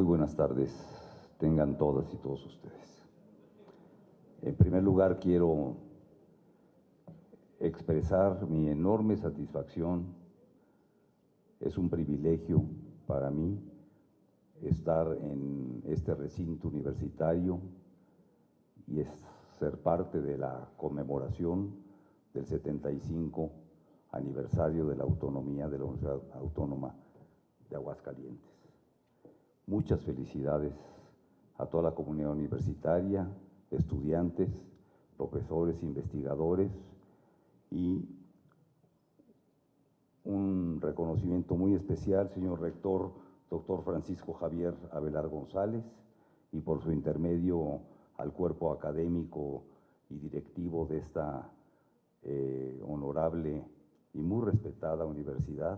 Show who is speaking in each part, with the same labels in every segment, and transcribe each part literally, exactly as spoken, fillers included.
Speaker 1: Muy buenas tardes, tengan todas y todos ustedes. En primer lugar, quiero expresar mi enorme satisfacción. Es un privilegio para mí estar en este recinto universitario y es ser parte de la conmemoración del setenta y cinco aniversario de la autonomía de la Universidad Autónoma de Aguascalientes. Muchas felicidades a toda la comunidad universitaria, estudiantes, profesores, investigadores y un reconocimiento muy especial, señor rector, doctor Francisco Javier Avelar González, y por su intermedio al cuerpo académico y directivo de esta eh, honorable y muy respetada universidad.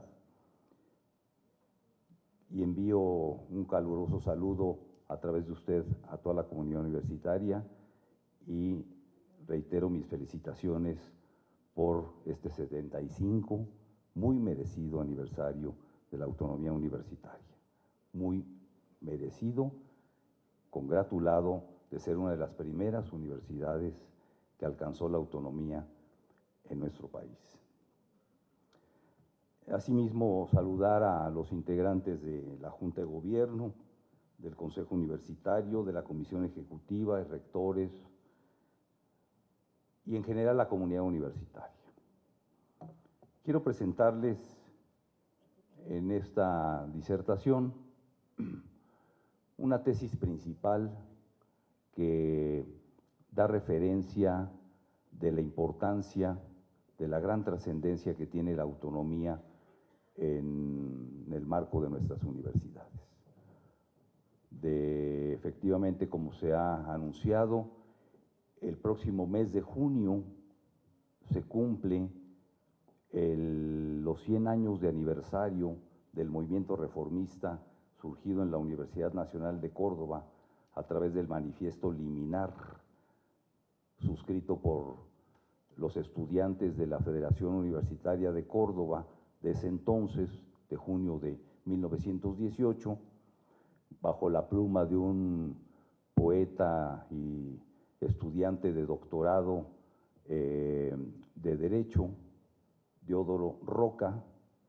Speaker 1: Y envío un caluroso saludo a través de usted a toda la comunidad universitaria y reitero mis felicitaciones por este setenta y cinco muy merecido aniversario de la autonomía universitaria. Muy merecido, congratulado de ser una de las primeras universidades que alcanzó la autonomía en nuestro país. Asimismo, saludar a los integrantes de la Junta de Gobierno, del Consejo Universitario, de la Comisión Ejecutiva, de rectores y en general la comunidad universitaria. Quiero presentarles en esta disertación una tesis principal que da referencia de la importancia, de la gran trascendencia que tiene la autonomía en el marco de nuestras universidades. De, efectivamente, como se ha anunciado, el próximo mes de junio se cumple el, los cien años de aniversario del movimiento reformista surgido en la Universidad Nacional de Córdoba a través del Manifiesto Liminar, suscrito por los estudiantes de la Federación Universitaria de Córdoba de ese entonces, de junio de mil novecientos dieciocho, bajo la pluma de un poeta y estudiante de doctorado eh, de Derecho, Diodoro Roca,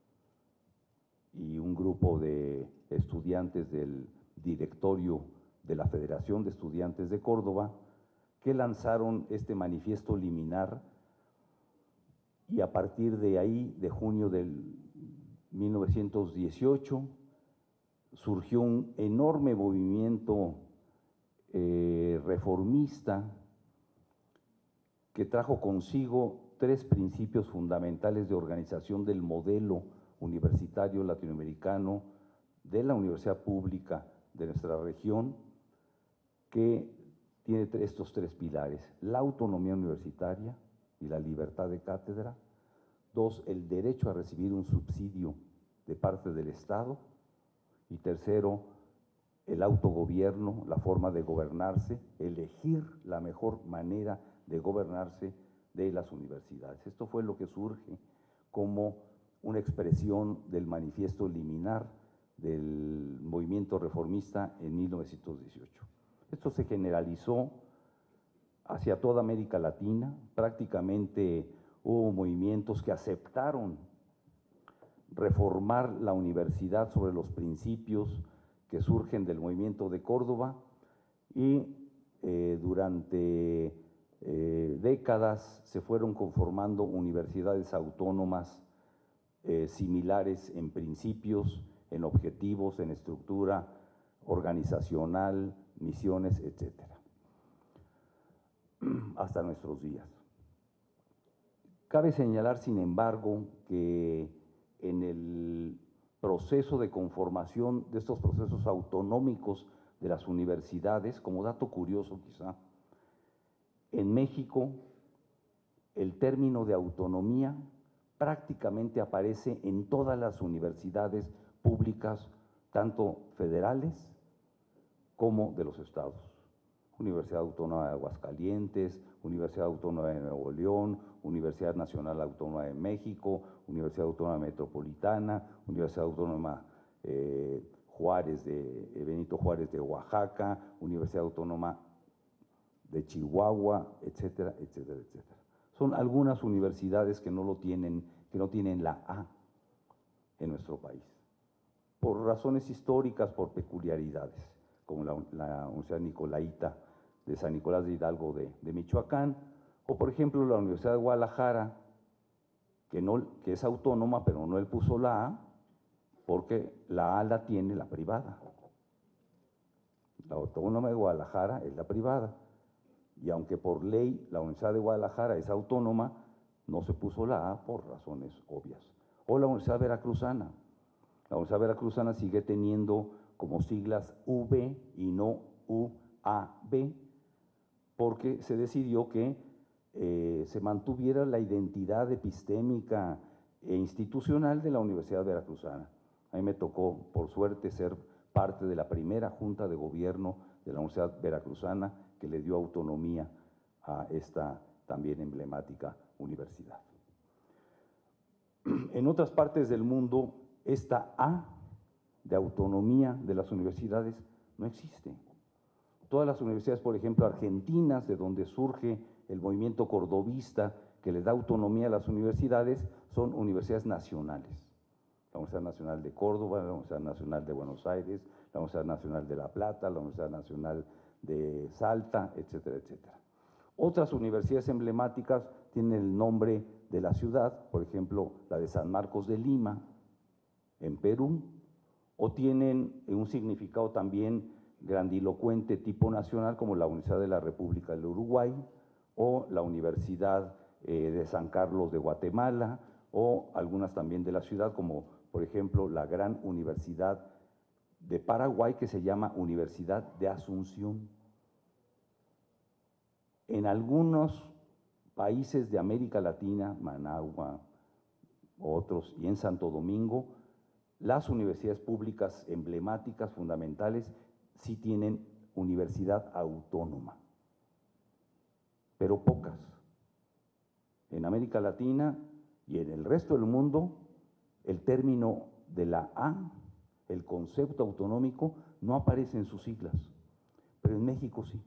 Speaker 1: y un grupo de estudiantes del directorio de la Federación de Estudiantes de Córdoba, que lanzaron este manifiesto liminar, y a partir de ahí, de junio del mil novecientos dieciocho, surgió un enorme movimiento eh, reformista que trajo consigo tres principios fundamentales de organización del modelo universitario latinoamericano de la universidad pública de nuestra región, que tiene estos tres pilares: la autonomía universitaria y la libertad de cátedra; dos, el derecho a recibir un subsidio de parte del Estado; y tercero, el autogobierno, la forma de gobernarse, elegir la mejor manera de gobernarse de las universidades. Esto fue lo que surge como una expresión del manifiesto liminar del movimiento reformista en mil novecientos dieciocho. Esto se generalizó hacia toda América Latina. Prácticamente hubo movimientos que aceptaron reformar la universidad sobre los principios que surgen del movimiento de Córdoba, y eh, durante eh, décadas se fueron conformando universidades autónomas eh, similares en principios, en objetivos, en estructura organizacional, misiones, etcétera, hasta nuestros días. Cabe señalar, sin embargo, que en el proceso de conformación de estos procesos autonómicos de las universidades, como dato curioso quizá, en México el término de autonomía prácticamente aparece en todas las universidades públicas, tanto federales como de los estados. Universidad Autónoma de Aguascalientes, Universidad Autónoma de Nuevo León, Universidad Nacional Autónoma de México, Universidad Autónoma Metropolitana, Universidad Autónoma eh, Juárez de, eh, Benito Juárez de Oaxaca, Universidad Autónoma de Chihuahua, etcétera, etcétera, etcétera. Son algunas universidades que no lo tienen, que no tienen la A en nuestro país, por razones históricas, por peculiaridades, como la, la Universidad Nicolaita de San Nicolás de Hidalgo de, de Michoacán, o por ejemplo la Universidad de Guadalajara, que, no, que es autónoma, pero no él puso la A, porque la A la tiene la privada. La Autónoma de Guadalajara es la privada, y aunque por ley la Universidad de Guadalajara es autónoma, no se puso la A por razones obvias. O la Universidad Veracruzana. La Universidad Veracruzana sigue teniendo como siglas U V y no U A B, porque se decidió que eh, se mantuviera la identidad epistémica e institucional de la Universidad Veracruzana. A mí me tocó, por suerte, ser parte de la primera junta de gobierno de la Universidad Veracruzana que le dio autonomía a esta también emblemática universidad. En otras partes del mundo, esta A de autonomía de las universidades no existe. Todas las universidades, por ejemplo, argentinas, de donde surge el movimiento cordobista que le da autonomía a las universidades, son universidades nacionales. La Universidad Nacional de Córdoba, la Universidad Nacional de Buenos Aires, la Universidad Nacional de La Plata, la Universidad Nacional de Salta, etcétera, etcétera. Otras universidades emblemáticas tienen el nombre de la ciudad, por ejemplo, la de San Marcos de Lima, en Perú, o tienen un significado también grandilocuente tipo nacional, como la Universidad de la República del Uruguay, o la Universidad eh, de San Carlos de Guatemala, o algunas también de la ciudad, como por ejemplo la gran Universidad de Paraguay, que se llama Universidad de Asunción. En algunos países de América Latina, Managua, otros, y en Santo Domingo, las universidades públicas emblemáticas, fundamentales, sí tienen universidad autónoma, pero pocas. En América Latina y en el resto del mundo, el término de la A, el concepto autonómico, no aparece en sus siglas, pero en México sí.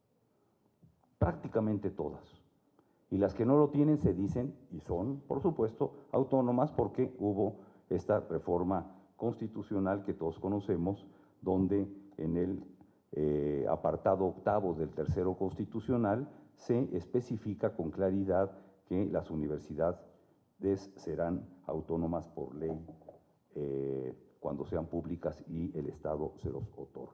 Speaker 1: Prácticamente todas. Y las que no lo tienen se dicen, y son, por supuesto, autónomas, porque hubo esta reforma constitucional que todos conocemos, donde en el eh, apartado octavo del tercero constitucional se especifica con claridad que las universidades serán autónomas por ley eh, cuando sean públicas y el Estado se los otorgue.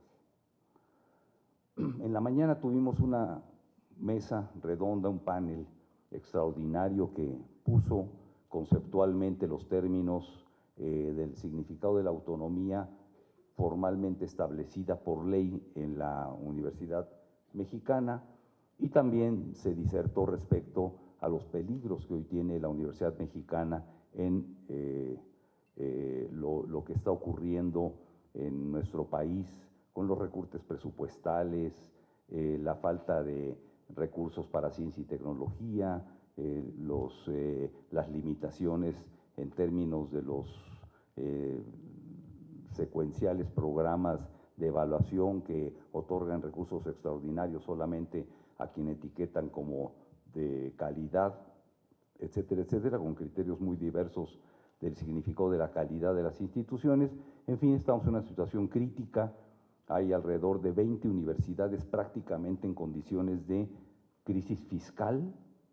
Speaker 1: En la mañana tuvimos una mesa redonda, un panel extraordinario que puso conceptualmente los términos eh, del significado de la autonomía formalmente establecida por ley en la Universidad Mexicana, y también se disertó respecto a los peligros que hoy tiene la Universidad Mexicana en eh, eh, lo, lo que está ocurriendo en nuestro país con los recortes presupuestales, eh, la falta de recursos para ciencia y tecnología, eh, los, eh, las limitaciones en términos de los eh, secuenciales programas de evaluación que otorgan recursos extraordinarios solamente a quien etiquetan como de calidad, etcétera, etcétera, con criterios muy diversos del significado de la calidad de las instituciones. En fin, estamos en una situación crítica. Hay alrededor de veinte universidades prácticamente en condiciones de crisis fiscal.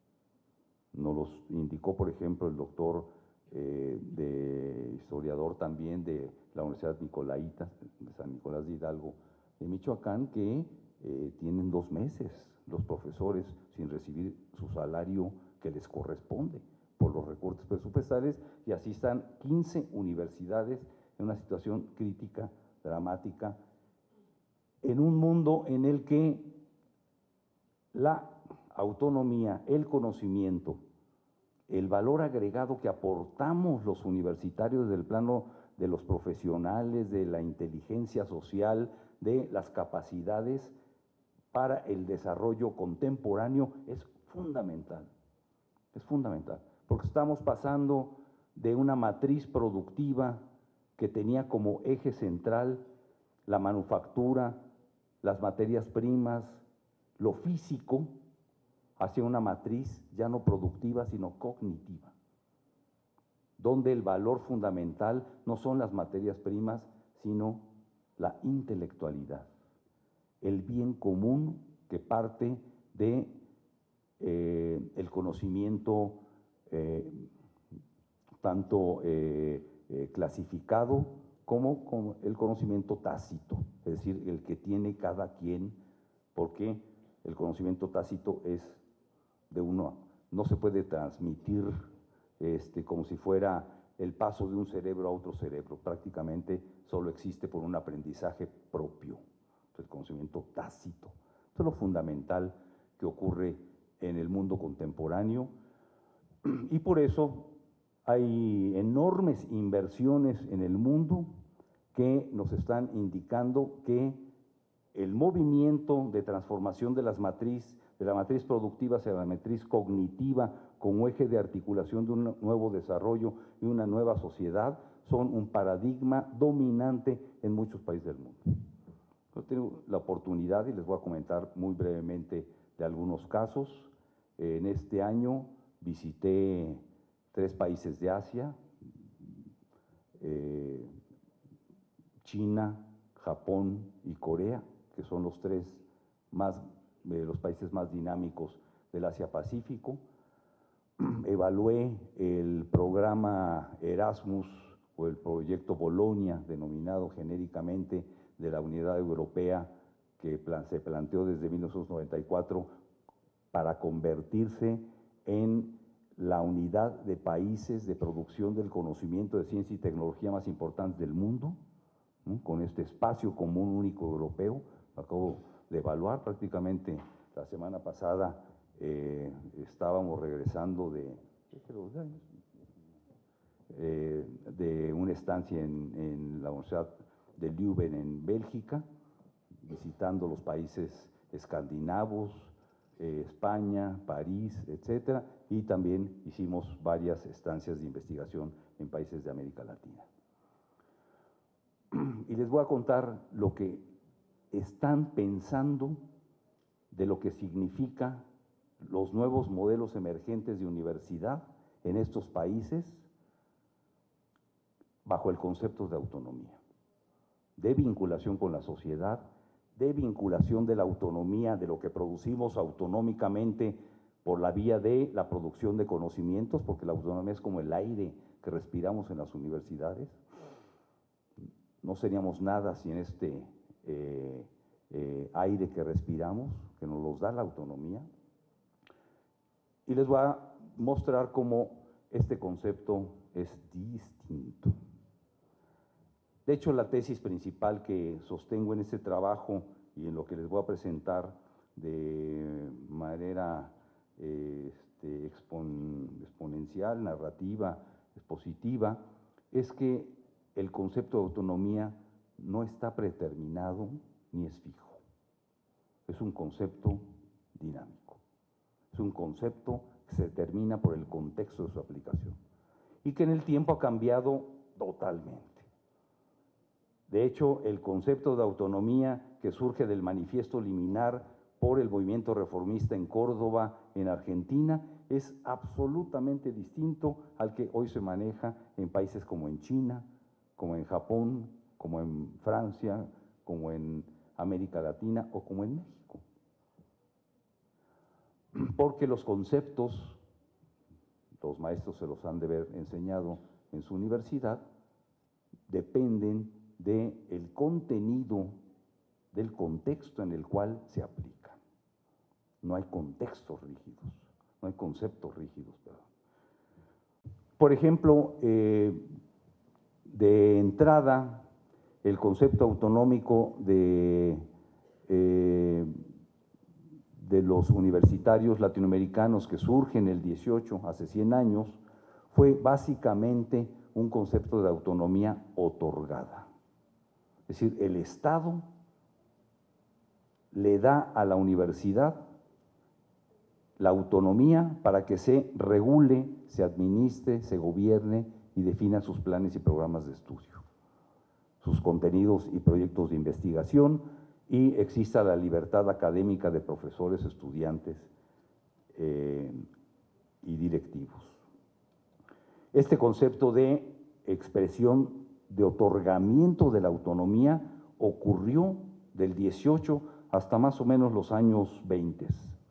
Speaker 1: Nos los indicó, por ejemplo, el doctor eh, de historiador también de la Universidad Nicolaita, de San Nicolás de Hidalgo, de Michoacán, que eh, tienen dos meses los profesores sin recibir su salario que les corresponde por los recortes presupuestales, y así están quince universidades en una situación crítica, dramática, en un mundo en el que la autonomía, el conocimiento, el valor agregado que aportamos los universitarios del plano de los profesionales, de la inteligencia social, de las capacidades para el desarrollo contemporáneo es fundamental, es fundamental, porque estamos pasando de una matriz productiva que tenía como eje central la manufactura, las materias primas, lo físico, hacia una matriz ya no productiva, sino cognitiva, donde el valor fundamental no son las materias primas, sino la intelectualidad, el bien común que parte de eh, el conocimiento eh, tanto eh, eh, clasificado como, como el conocimiento tácito, es decir, el que tiene cada quien, porque el conocimiento tácito es de uno, no se puede transmitir este, como si fuera el paso de un cerebro a otro cerebro, prácticamente solo existe por un aprendizaje propio, el conocimiento tácito. Esto es lo fundamental que ocurre en el mundo contemporáneo y por eso hay enormes inversiones en el mundo que nos están indicando que el movimiento de transformación de las matriz, de la matriz productiva hacia la matriz cognitiva como eje de articulación de un nuevo desarrollo y una nueva sociedad son un paradigma dominante en muchos países del mundo. Yo tengo la oportunidad y les voy a comentar muy brevemente de algunos casos. En este año visité tres países de Asia, eh, China, Japón y Corea, que son los tres más, eh, los países más dinámicos del Asia-Pacífico. Evalué el programa Erasmus o el proyecto Bolonia, denominado genéricamente de la Unidad Europea, que plan, se planteó desde mil novecientos noventa y cuatro para convertirse en la unidad de países de producción del conocimiento de ciencia y tecnología más importantes del mundo, ¿no? Con este espacio común único europeo. Acabo de evaluar prácticamente la semana pasada, eh, estábamos regresando de, eh, de una estancia en, en la Universidad de Leuven en Bélgica, visitando los países escandinavos, eh, España, París, etcétera, y también hicimos varias estancias de investigación en países de América Latina. Y les voy a contar lo que están pensando de lo que significa los nuevos modelos emergentes de universidad en estos países bajo el concepto de autonomía, de vinculación con la sociedad, de vinculación de la autonomía de lo que producimos autonómicamente por la vía de la producción de conocimientos, porque la autonomía es como el aire que respiramos en las universidades. No seríamos nada sin este eh, eh, aire que respiramos, que nos los da la autonomía. Y les voy a mostrar cómo este concepto es distinto. De hecho, la tesis principal que sostengo en este trabajo y en lo que les voy a presentar de manera eh, este, expon, exponencial, narrativa, expositiva, es que el concepto de autonomía no está predeterminado ni es fijo. Es un concepto dinámico. Es un concepto que se determina por el contexto de su aplicación y que en el tiempo ha cambiado totalmente. De hecho, el concepto de autonomía que surge del manifiesto liminar por el movimiento reformista en Córdoba, en Argentina, es absolutamente distinto al que hoy se maneja en países como en China, como en Japón, como en Francia, como en América Latina o como en México. Porque los conceptos, los maestros se los han de haber enseñado en su universidad, dependen del contenido, del contexto en el cual se aplican. No hay contextos rígidos, no hay conceptos rígidos, perdón. Por ejemplo, eh, de entrada, el concepto autonómico de, eh, de los universitarios latinoamericanos que surge en el dieciocho, hace cien años, fue básicamente un concepto de autonomía otorgada. Es decir, el Estado le da a la universidad la autonomía para que se regule, se administre, se gobierne y defina sus planes y programas de estudio. sus contenidos y proyectos de investigación y exista la libertad académica de profesores, estudiantes eh, y directivos. Este concepto de expresión de otorgamiento de la autonomía ocurrió del dieciocho hasta más o menos los años veinte.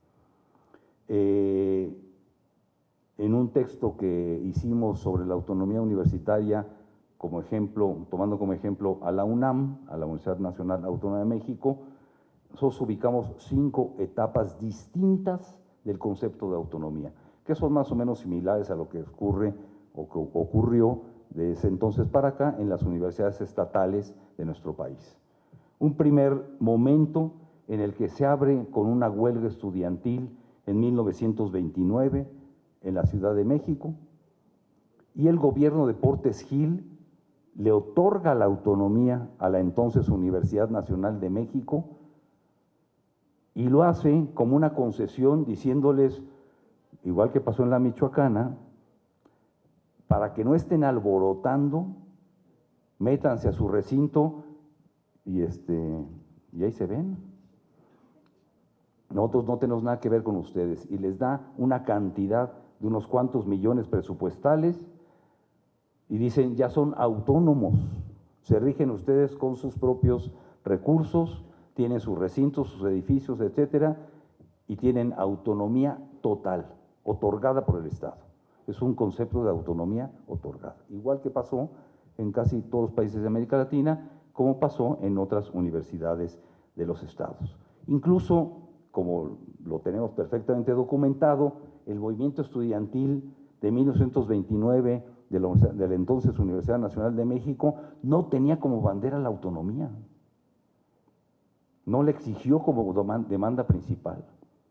Speaker 1: Eh, en un texto que hicimos sobre la autonomía universitaria, como ejemplo, tomando como ejemplo a la UNAM, a la Universidad Nacional Autónoma de México, nosotros ubicamos cinco etapas distintas del concepto de autonomía, que son más o menos similares a lo que ocurre o que ocurrió de ese entonces para acá en las universidades estatales de nuestro país. Un primer momento en el que se abre con una huelga estudiantil en mil novecientos veintinueve en la Ciudad de México, y el gobierno de Portes Gil le otorga la autonomía a la entonces Universidad Nacional de México y lo hace como una concesión diciéndoles, igual que pasó en la Michoacana, para que no estén alborotando, métanse a su recinto y, este, y ahí se ven. Nosotros no tenemos nada que ver con ustedes, y les da una cantidad de unos cuantos millones presupuestales y dicen, ya son autónomos, se rigen ustedes con sus propios recursos, tienen sus recintos, sus edificios, etcétera, y tienen autonomía total, otorgada por el Estado. Es un concepto de autonomía otorgada, igual que pasó en casi todos los países de América Latina, como pasó en otras universidades de los estados. Incluso, como lo tenemos perfectamente documentado, el movimiento estudiantil de mil novecientos veintinueve de la, de la entonces Universidad Nacional de México no tenía como bandera la autonomía, no la exigió como demanda principal.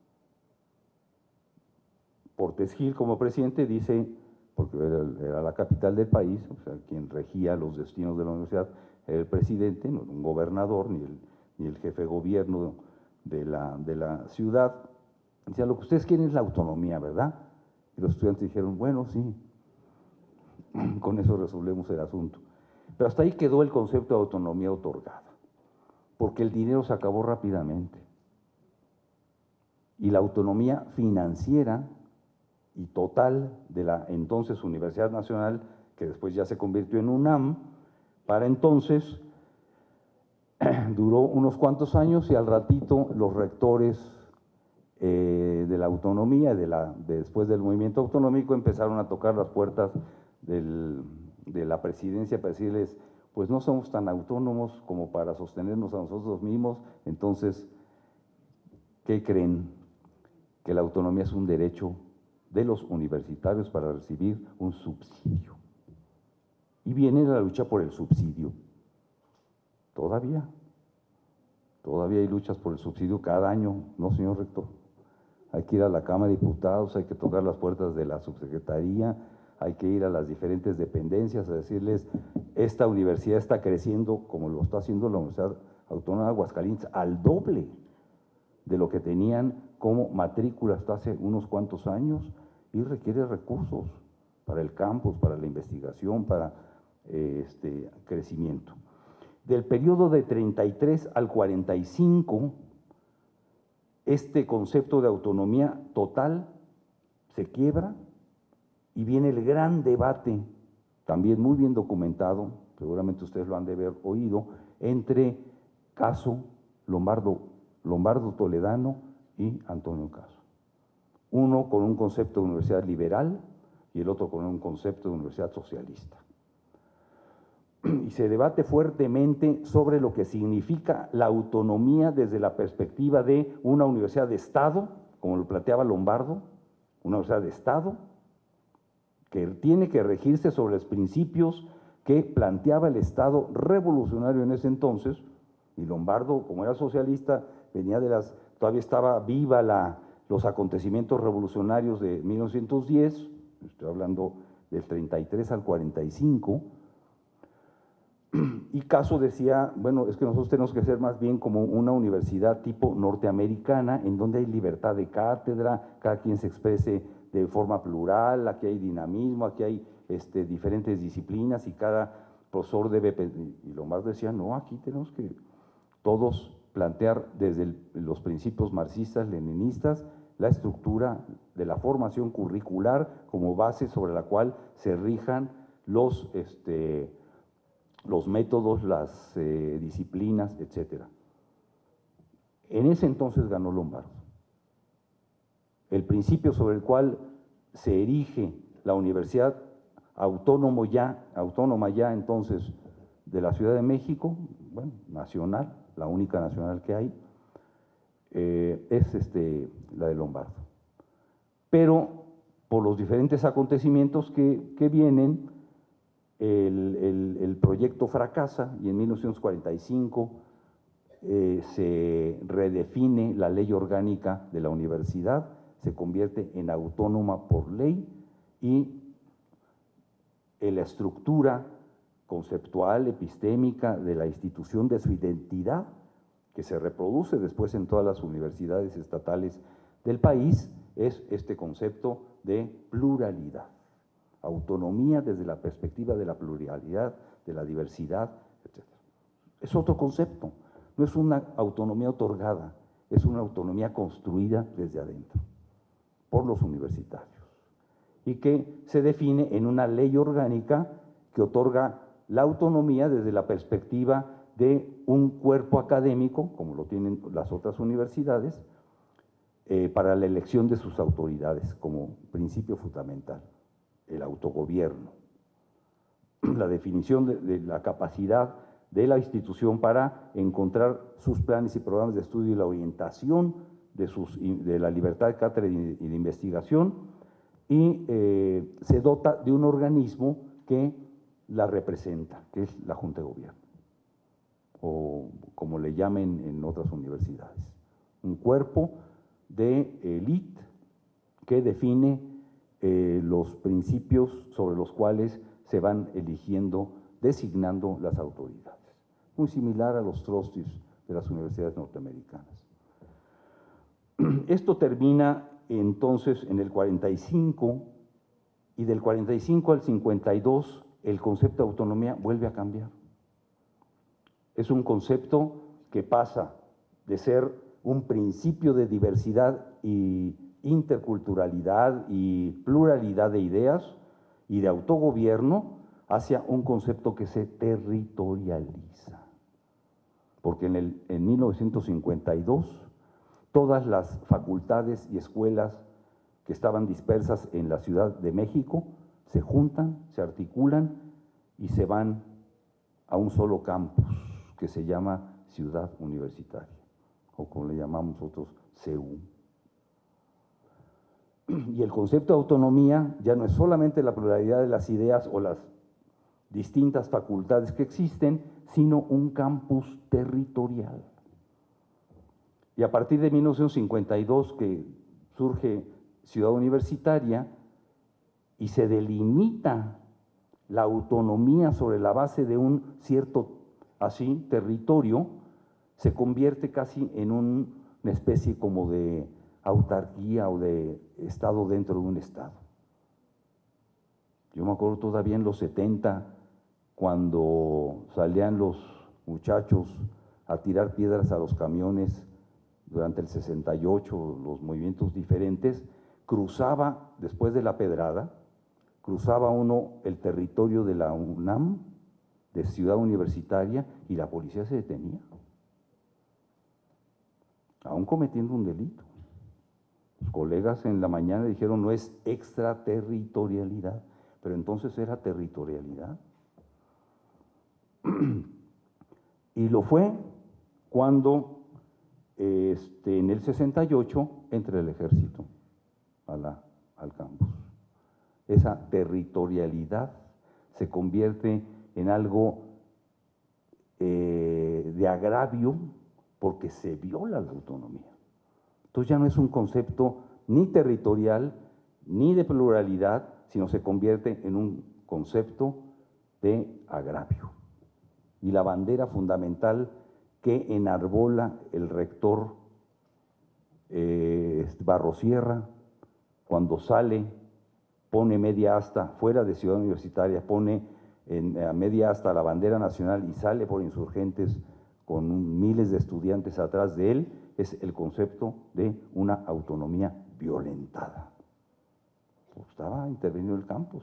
Speaker 1: Portes Gil, como presidente, dice, porque era, era la capital del país, o sea, quien regía los destinos de la universidad era el presidente, no un gobernador, ni el, ni el jefe de gobierno de la, de la ciudad. Decía, lo que ustedes quieren es la autonomía, ¿verdad? Y los estudiantes dijeron, bueno, sí, con eso resolvemos el asunto. Pero hasta ahí quedó el concepto de autonomía otorgada, porque el dinero se acabó rápidamente. Y la autonomía financiera y total de la entonces Universidad Nacional, que después ya se convirtió en UNAM, para entonces duró unos cuantos años y al ratito los rectores eh, de la autonomía, de la, de después del movimiento autonómico, empezaron a tocar las puertas del, de la presidencia para decirles, pues no somos tan autónomos como para sostenernos a nosotros mismos, entonces, ¿qué creen? Que la autonomía es un derecho de los universitarios para recibir un subsidio. Y viene la lucha por el subsidio. Todavía, todavía hay luchas por el subsidio cada año, ¿no, señor rector? Hay que ir a la Cámara de Diputados, hay que tocar las puertas de la subsecretaría, hay que ir a las diferentes dependencias a decirles, esta universidad está creciendo, como lo está haciendo la Universidad Autónoma de Aguascalientes, al doble de lo que tenían como matrícula hasta hace unos cuantos años, y requiere recursos para el campus, para la investigación, para eh, este crecimiento. Del periodo de treinta y tres al cuarenta y cinco, este concepto de autonomía total se quiebra y viene el gran debate, también muy bien documentado, seguramente ustedes lo han de haber oído, entre Caso, Lombardo, Lombardo Toledano y Antonio Caso. Uno con un concepto de universidad liberal y el otro con un concepto de universidad socialista. Y se debate fuertemente sobre lo que significa la autonomía desde la perspectiva de una universidad de Estado, como lo planteaba Lombardo, una universidad de Estado, que tiene que regirse sobre los principios que planteaba el Estado revolucionario en ese entonces, y Lombardo, como era socialista, venía de las, todavía estaba viva la, los acontecimientos revolucionarios de mil novecientos diez, estoy hablando del treinta y tres al cuarenta y cinco, y Caso decía, bueno, es que nosotros tenemos que ser más bien como una universidad tipo norteamericana, en donde hay libertad de cátedra, cada quien se exprese de forma plural, aquí hay dinamismo, aquí hay este, diferentes disciplinas y cada profesor debe, y Lombard decía, no, aquí tenemos que todos plantear desde el, los principios marxistas, leninistas, la estructura de la formación curricular como base sobre la cual se rijan los, este, los métodos, las eh, disciplinas, etcétera. En ese entonces ganó Lombardo. El principio sobre el cual se erige la Universidad Autónomo ya, Autónoma ya entonces de la Ciudad de México, bueno, nacional, la única nacional que hay, eh, es este, la de Lombardo. Pero por los diferentes acontecimientos que, que vienen, el, el, el proyecto fracasa y en mil novecientos cuarenta y cinco eh, se redefine la ley orgánica de la universidad, se convierte en autónoma por ley y en la estructura conceptual, epistémica de la institución, de su identidad, que se reproduce después en todas las universidades estatales del país, es este concepto de pluralidad, autonomía desde la perspectiva de la pluralidad, de la diversidad, etcétera. Es otro concepto, no es una autonomía otorgada, es una autonomía construida desde adentro, por los universitarios, y que se define en una ley orgánica que otorga la autonomía desde la perspectiva de un cuerpo académico, como lo tienen las otras universidades, eh, para la elección de sus autoridades como principio fundamental, el autogobierno, la definición de, de la capacidad de la institución para encontrar sus planes y programas de estudio y la orientación de, sus, de la libertad de cátedra y de investigación, y eh, se dota de un organismo que la representa, que es la Junta de Gobierno, o como le llamen en otras universidades, un cuerpo de élite que define eh, los principios sobre los cuales se van eligiendo, designando las autoridades, muy similar a los trustees de las universidades norteamericanas. Esto termina entonces en el cuarenta y cinco, y del cuarenta y cinco al cincuenta y dos el concepto de autonomía vuelve a cambiar. Es un concepto que pasa de ser un principio de diversidad y interculturalidad y pluralidad de ideas y de autogobierno hacia un concepto que se territorializa. Porque en, el, en mil novecientos cincuenta y dos todas las facultades y escuelas que estaban dispersas en la Ciudad de México se juntan, se articulan y se van a un solo campus que se llama Ciudad Universitaria, o como le llamamos nosotros, C U. Y el concepto de autonomía ya no es solamente la pluralidad de las ideas o las distintas facultades que existen, sino un campus territorial. Y a partir de mil novecientos cincuenta y dos que surge Ciudad Universitaria y se delimita la autonomía sobre la base de un cierto así territorio, se convierte casi en un, una especie como de autarquía o de estado dentro de un estado. Yo me acuerdo todavía en los setenta, cuando salían los muchachos a tirar piedras a los camiones durante el sesenta y ocho, los movimientos diferentes, cruzaba, después de la pedrada, cruzaba uno el territorio de la UNAM, de Ciudad Universitaria, y la policía se detenía, aún cometiendo un delito. Los colegas en la mañana dijeron, no es extraterritorialidad, pero entonces era territorialidad. Y lo fue cuando este, en el sesenta y ocho entra el ejército a la, al campus. Esa territorialidad se convierte en algo eh, de agravio porque se viola la autonomía. Entonces ya no es un concepto ni territorial ni de pluralidad, sino se convierte en un concepto de agravio. Y la bandera fundamental que enarbola el rector eh, Barrosierra, cuando sale, pone media asta fuera de Ciudad Universitaria, pone en, a media hasta la bandera nacional y sale por Insurgentes con un, miles de estudiantes atrás de él, es el concepto de una autonomía violentada. Pues estaba intervenido el campus.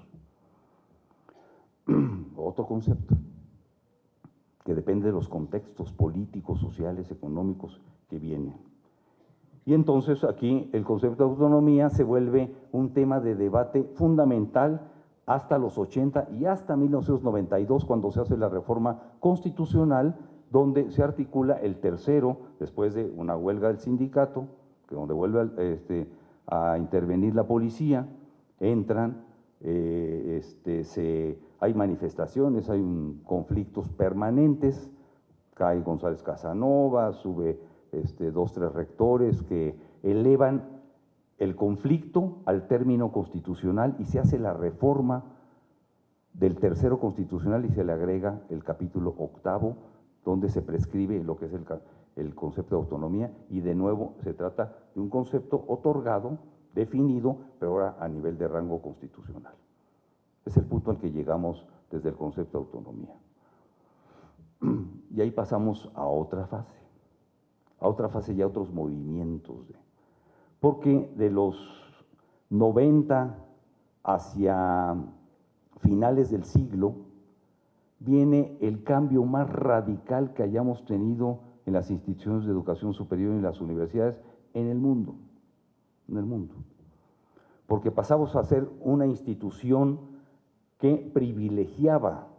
Speaker 1: Otro concepto que depende de los contextos políticos, sociales, económicos que vienen. Y entonces aquí el concepto de autonomía se vuelve un tema de debate fundamental hasta los ochenta y hasta mil novecientos noventa y dos, cuando se hace la reforma constitucional, donde se articula el tercero, después de una huelga del sindicato, que donde vuelve este, a intervenir la policía, entran, eh, este, se, hay manifestaciones, hay un, conflictos permanentes, cae González Casanova, sube este, dos, tres rectores que elevan el conflicto al término constitucional y se hace la reforma del tercero constitucional y se le agrega el capítulo octavo, donde se prescribe lo que es el, el concepto de autonomía, y de nuevo se trata de un concepto otorgado, definido, pero ahora a nivel de rango constitucional. Es el punto al que llegamos desde el concepto de autonomía. Y ahí pasamos a otra fase, a otra fase y a otros movimientos. De, porque de los noventa hacia finales del siglo, viene el cambio más radical que hayamos tenido en las instituciones de educación superior y en las universidades en el mundo, en el mundo. Porque pasamos a ser una institución que privilegiaba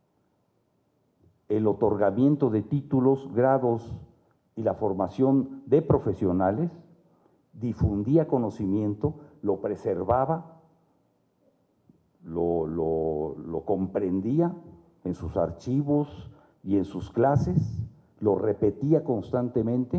Speaker 1: el otorgamiento de títulos, grados y la formación de profesionales, difundía conocimiento, lo preservaba, lo, lo, lo comprendía en sus archivos y en sus clases, lo repetía constantemente,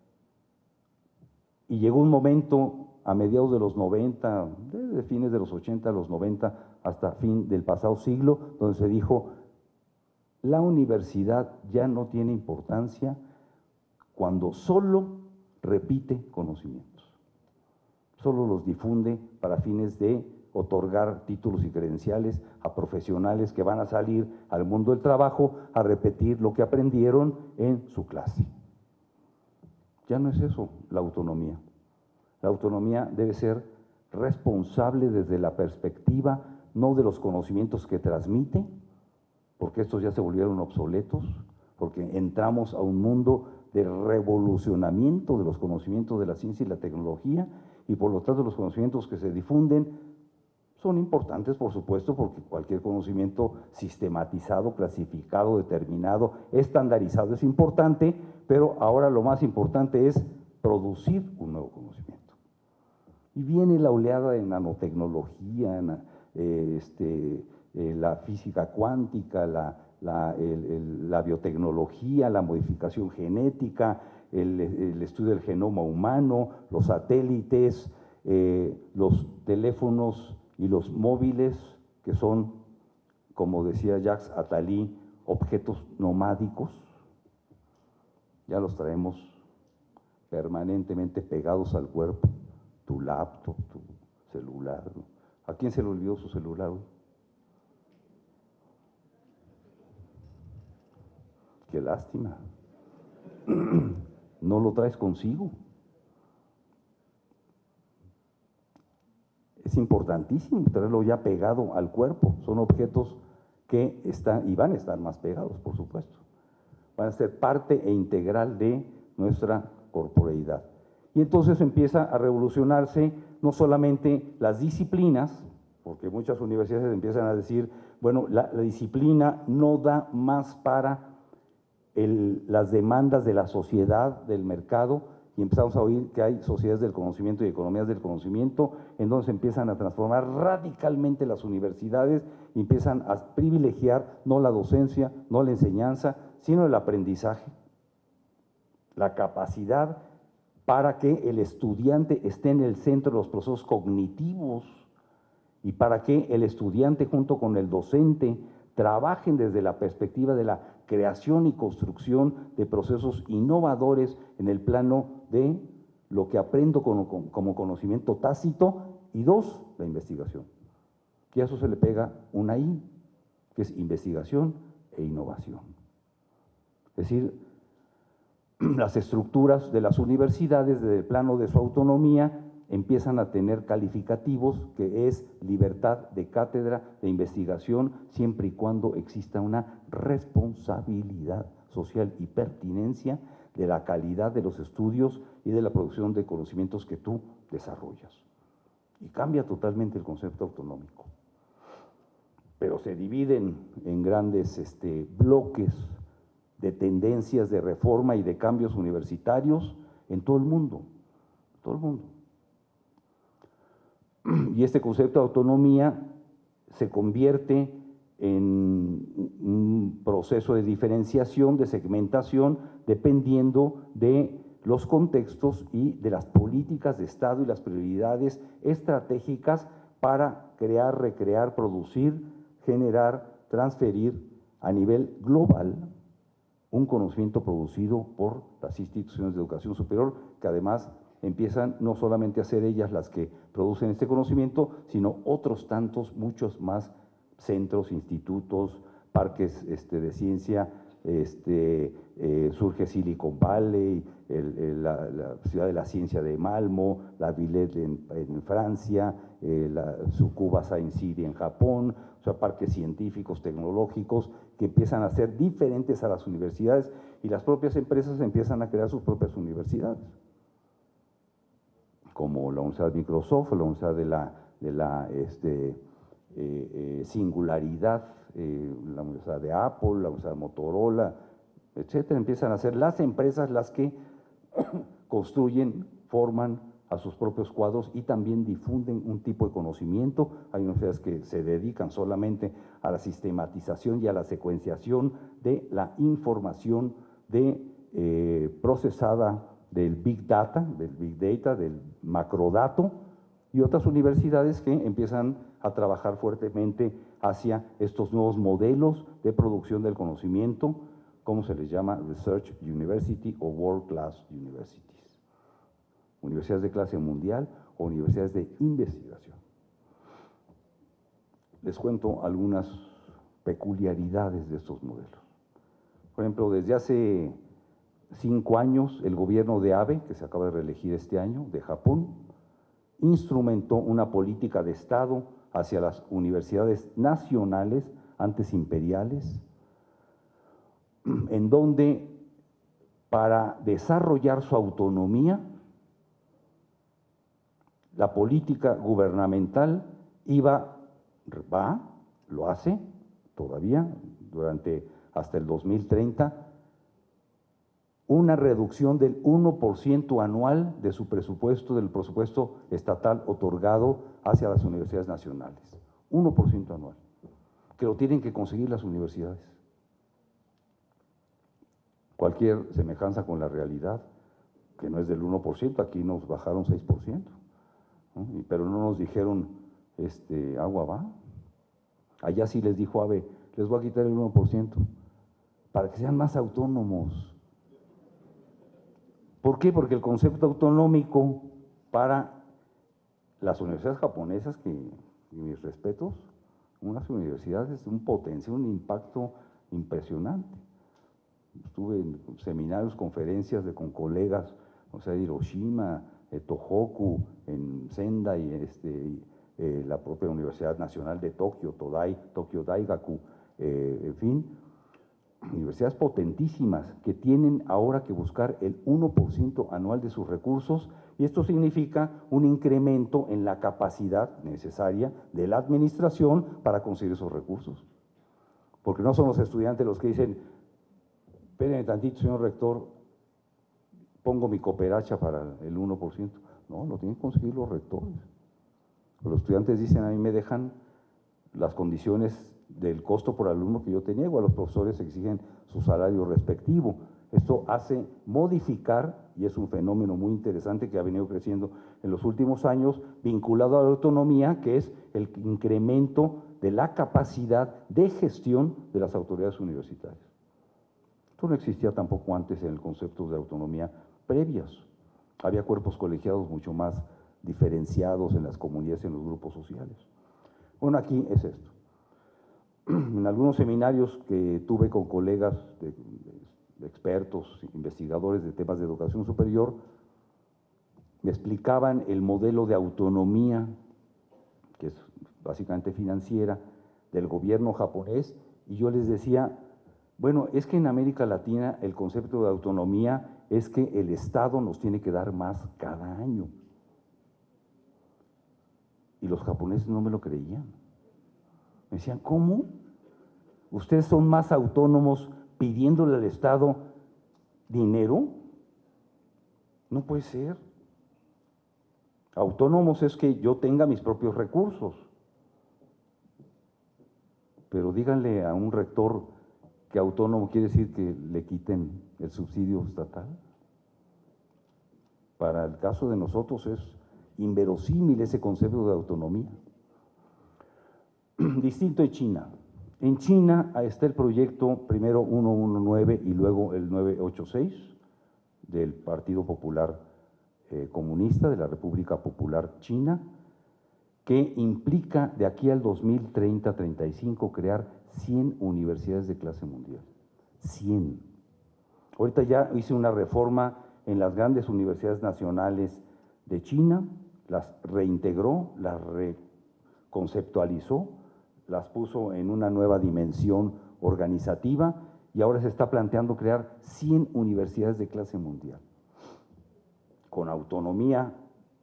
Speaker 1: y llegó un momento a mediados de los noventa, desde fines de los ochenta a los noventa, hasta fin del pasado siglo, donde se dijo, la universidad ya no tiene importancia cuando solo repite conocimientos, solo los difunde para fines de otorgar títulos y credenciales a profesionales que van a salir al mundo del trabajo a repetir lo que aprendieron en su clase. Ya no es eso la autonomía. La autonomía debe ser responsable desde la perspectiva no de los conocimientos que transmite, porque estos ya se volvieron obsoletos, porque entramos a un mundo de revolucionamiento de los conocimientos de la ciencia y la tecnología, y por lo tanto los conocimientos que se difunden son importantes, por supuesto, porque cualquier conocimiento sistematizado, clasificado, determinado, estandarizado es importante, pero ahora lo más importante es producir un nuevo conocimiento. Y viene la oleada de nanotecnología, eh, este, eh, la física cuántica, la, la, el, el, la biotecnología, la modificación genética, el, el estudio del genoma humano, los satélites, eh, los teléfonos y los móviles, que son, como decía Jacques Attali, objetos nomádicos. Ya los traemos permanentemente pegados al cuerpo, tu laptop, tu celular. ¿A quién se le olvidó su celular hoy? Qué lástima. No lo traes consigo. Es importantísimo tenerlo ya pegado al cuerpo. Son objetos que están, y van a estar más pegados, por supuesto. Van a ser parte e integral de nuestra corporeidad. Y entonces empieza a revolucionarse no solamente las disciplinas, porque muchas universidades empiezan a decir, bueno, la, la disciplina no da más para el, las demandas de la sociedad, del mercado, y empezamos a oír que hay sociedades del conocimiento y economías del conocimiento, en donde se empiezan a transformar radicalmente las universidades y empiezan a privilegiar no la docencia, no la enseñanza, sino el aprendizaje, la capacidad para que el estudiante esté en el centro de los procesos cognitivos y para que el estudiante junto con el docente trabajen desde la perspectiva de la creación y construcción de procesos innovadores en el plano de lo que aprendo como, como conocimiento tácito, y dos, la investigación. Y a eso se le pega una I, que es investigación e innovación. Es decir, las estructuras de las universidades, desde el plano de su autonomía, empiezan a tener calificativos que es libertad de cátedra, de investigación, siempre y cuando exista una responsabilidad social y pertinencia de la calidad de los estudios y de la producción de conocimientos que tú desarrollas. Y cambia totalmente el concepto autonómico. Pero se dividen en grandes este, bloques de tendencias de reforma y de cambios universitarios en todo el mundo, todo el mundo. Y este concepto de autonomía se convierte en un proceso de diferenciación, de segmentación, dependiendo de los contextos y de las políticas de Estado y las prioridades estratégicas para crear, recrear, producir, generar, transferir a nivel global un conocimiento producido por las instituciones de educación superior, que además empiezan no solamente a ser ellas las que producen este conocimiento, sino otros tantos, muchos más centros, institutos, parques este, de ciencia, este, eh, surge Silicon Valley, el, el, la, la ciudad de la ciencia de Malmo, la Villette en, en Francia, eh, la Tsukuba Science City en Japón, o sea, parques científicos, tecnológicos, que empiezan a ser diferentes a las universidades y las propias empresas empiezan a crear sus propias universidades, como la Universidad de Microsoft, la Universidad de la, de la este, eh, eh, Singularidad, eh, la Universidad de Apple, la Universidad de Motorola, etcétera. Empiezan a ser las empresas las que construyen, forman a sus propios cuadros y también difunden un tipo de conocimiento. Hay universidades que se dedican solamente a la sistematización y a la secuenciación de la información de, eh, procesada del Big Data, del Big Data, del macrodato, y otras universidades que empiezan a trabajar fuertemente hacia estos nuevos modelos de producción del conocimiento, como se les llama Research University o World Class Universities, universidades de clase mundial o universidades de investigación. Les cuento algunas peculiaridades de estos modelos. Por ejemplo, desde hace cinco años, el gobierno de Abe, que se acaba de reelegir este año, de Japón, instrumentó una política de Estado hacia las universidades nacionales, antes imperiales, en donde para desarrollar su autonomía, la política gubernamental iba, va, lo hace todavía, durante hasta el dos mil treinta, una reducción del uno por ciento anual de su presupuesto, del presupuesto estatal otorgado hacia las universidades nacionales. uno por ciento anual, que lo tienen que conseguir las universidades. Cualquier semejanza con la realidad, que no es del uno por ciento, aquí nos bajaron seis por ciento, ¿no? Pero no nos dijeron, este, agua va. Allá sí les dijo Abe, les voy a quitar el uno por ciento, para que sean más autónomos. ¿Por qué? Porque el concepto autonómico para las universidades japonesas, que, y mis respetos, unas universidades de un potencial, un impacto impresionante. Estuve en seminarios, conferencias de, con colegas, o sea, de Hiroshima, de Tohoku, en Sendai, este, eh, la propia Universidad Nacional de Tokio, Todai, Tokyo Daigaku, eh, en fin, universidades potentísimas que tienen ahora que buscar el uno por ciento anual de sus recursos, y esto significa un incremento en la capacidad necesaria de la administración para conseguir esos recursos. Porque no son los estudiantes los que dicen, espérenme tantito, señor rector, pongo mi cooperacha para el uno por ciento. No, lo tienen que conseguir los rectores. Los estudiantes dicen, a mí me dejan las condiciones del costo por alumno que yo tenía, o a los profesores exigen su salario respectivo. Esto hace modificar, y es un fenómeno muy interesante que ha venido creciendo en los últimos años, vinculado a la autonomía, que es el incremento de la capacidad de gestión de las autoridades universitarias. Esto no existía tampoco antes en el concepto de autonomía previas. Había cuerpos colegiados mucho más diferenciados en las comunidades y en los grupos sociales. Bueno, aquí es esto. en algunos seminarios que tuve con colegas de, de expertos, investigadores de temas de educación superior, me explicaban el modelo de autonomía, que es básicamente financiera, del gobierno japonés, y yo les decía, bueno, es que en América Latina el concepto de autonomía es que el Estado nos tiene que dar más cada año. Y los japoneses no me lo creían. Me decían, ¿cómo? ¿Ustedes son más autónomos pidiéndole al Estado dinero? No puede ser. Autónomos es que yo tenga mis propios recursos. Pero díganle a un rector que autónomo quiere decir que le quiten el subsidio estatal. Para el caso de nosotros es inverosímil ese concepto de autonomía. Distinto de China. En China está el proyecto primero ciento diecinueve y luego el novecientos ochenta y seis del Partido Popular eh, Comunista de la República Popular China, que implica de aquí al dos mil treinta treinta y cinco crear cien universidades de clase mundial. cien. Ahorita ya hice una reforma en las grandes universidades nacionales de China, las reintegró, las reconceptualizó, las puso en una nueva dimensión organizativa y ahora se está planteando crear cien universidades de clase mundial, con autonomía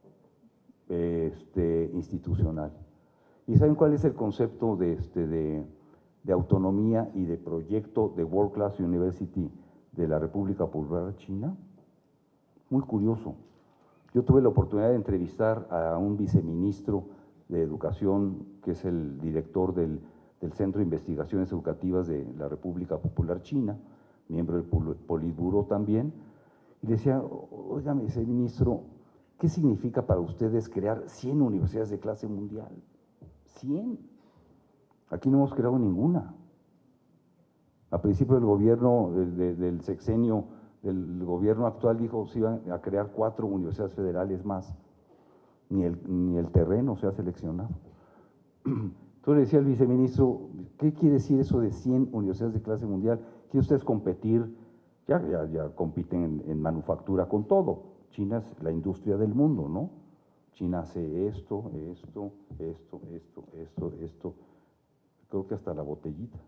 Speaker 1: este, institucional. ¿Y saben cuál es el concepto de, este, de, de autonomía y de proyecto de World Class University de la República Popular China? Muy curioso. Yo tuve la oportunidad de entrevistar a un viceministro de Educación, que es el director del, del Centro de Investigaciones Educativas de la República Popular China, miembro del Politburó también, y le decía, óigame, ese ministro, ¿qué significa para ustedes crear cien universidades de clase mundial? cien. Aquí no hemos creado ninguna. A principio del gobierno, de, de, del sexenio, del gobierno actual dijo que se iban a crear cuatro universidades federales más. Ni el, ni el terreno se ha seleccionado. Entonces le decía al viceministro, ¿qué quiere decir eso de cien universidades de clase mundial? ¿Quieren ustedes competir? Ya, ya, ya compiten en, en manufactura con todo. China es la industria del mundo, ¿no? China hace esto, esto, esto, esto, esto, esto. Creo que hasta la botellita.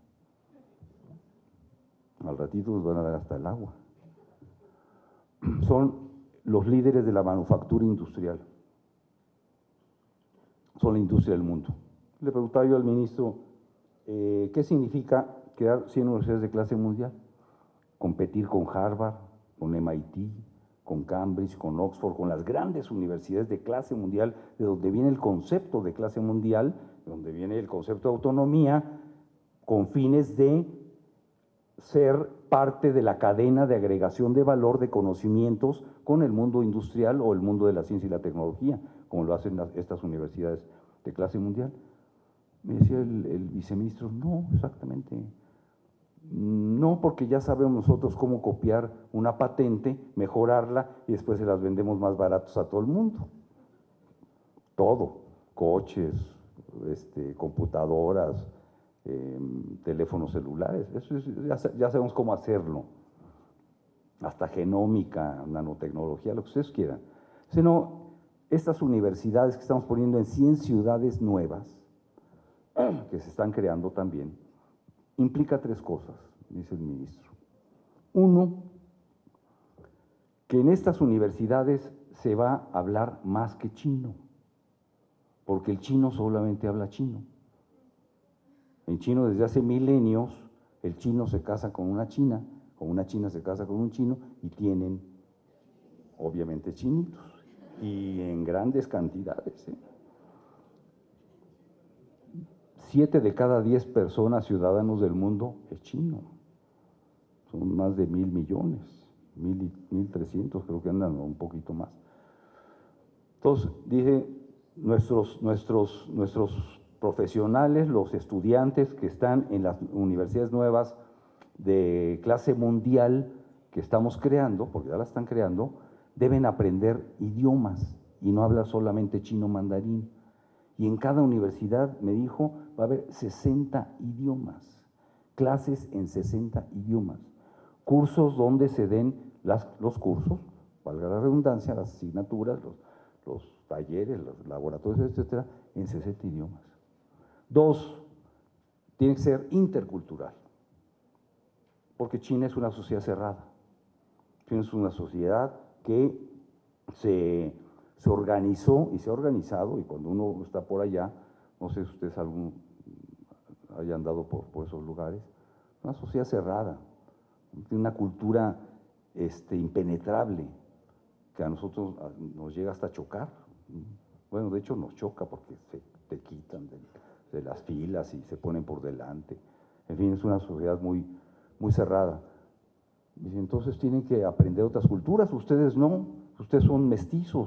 Speaker 1: Al ratito nos van a dar hasta el agua. Son los líderes de la manufactura industrial. Son la industria del mundo. Le preguntaba yo al ministro, eh, ¿qué significa crear cien universidades de clase mundial? Competir con Harvard, con M I T, con Cambridge, con Oxford, con las grandes universidades de clase mundial, de donde viene el concepto de clase mundial, de donde viene el concepto de autonomía, con fines de ser parte de la cadena de agregación de valor de conocimientos con el mundo industrial o el mundo de la ciencia y la tecnología, como lo hacen las, estas universidades de clase mundial. Me decía el, el viceministro, no, exactamente, no, porque ya sabemos nosotros cómo copiar una patente, mejorarla y después se las vendemos más baratos a todo el mundo. Todo, coches, este, computadoras, eh, teléfonos celulares, eso es, ya, ya sabemos cómo hacerlo. Hasta genómica, nanotecnología, lo que ustedes quieran. Sino, estas universidades que estamos poniendo en cien ciudades nuevas, que se están creando también, implica tres cosas, dice el ministro. Uno, que en estas universidades se va a hablar más que chino, porque el chino solamente habla chino. En chino desde hace milenios, el chino se casa con una china, o una china se casa con un chino y tienen, obviamente, chinitos. Y en grandes cantidades. ¿eh? Siete de cada diez personas, ciudadanos del mundo, es chino. Son más de mil millones, mil, mil trescientos, creo que andan un poquito más. Entonces, dije, nuestros, nuestros, nuestros profesionales, los estudiantes que están en las universidades nuevas de clase mundial que estamos creando, porque ya las están creando, deben aprender idiomas y no hablar solamente chino mandarín. Y en cada universidad, me dijo, va a haber sesenta idiomas, clases en sesenta idiomas, cursos donde se den las, los cursos, valga la redundancia, las asignaturas, los, los talleres, los laboratorios, etcétera, en sesenta idiomas. Dos, tiene que ser intercultural, porque China es una sociedad cerrada. China es una sociedad que se, se organizó y se ha organizado, y cuando uno está por allá, no sé si ustedes algún, hayan andado por, por esos lugares, una sociedad cerrada, tiene una cultura este, impenetrable, que a nosotros nos llega hasta chocar. Bueno, de hecho nos choca porque se te quitan de, de las filas y se ponen por delante. En fin, es una sociedad muy, muy cerrada. Y entonces tienen que aprender otras culturas, ustedes no, ustedes son mestizos.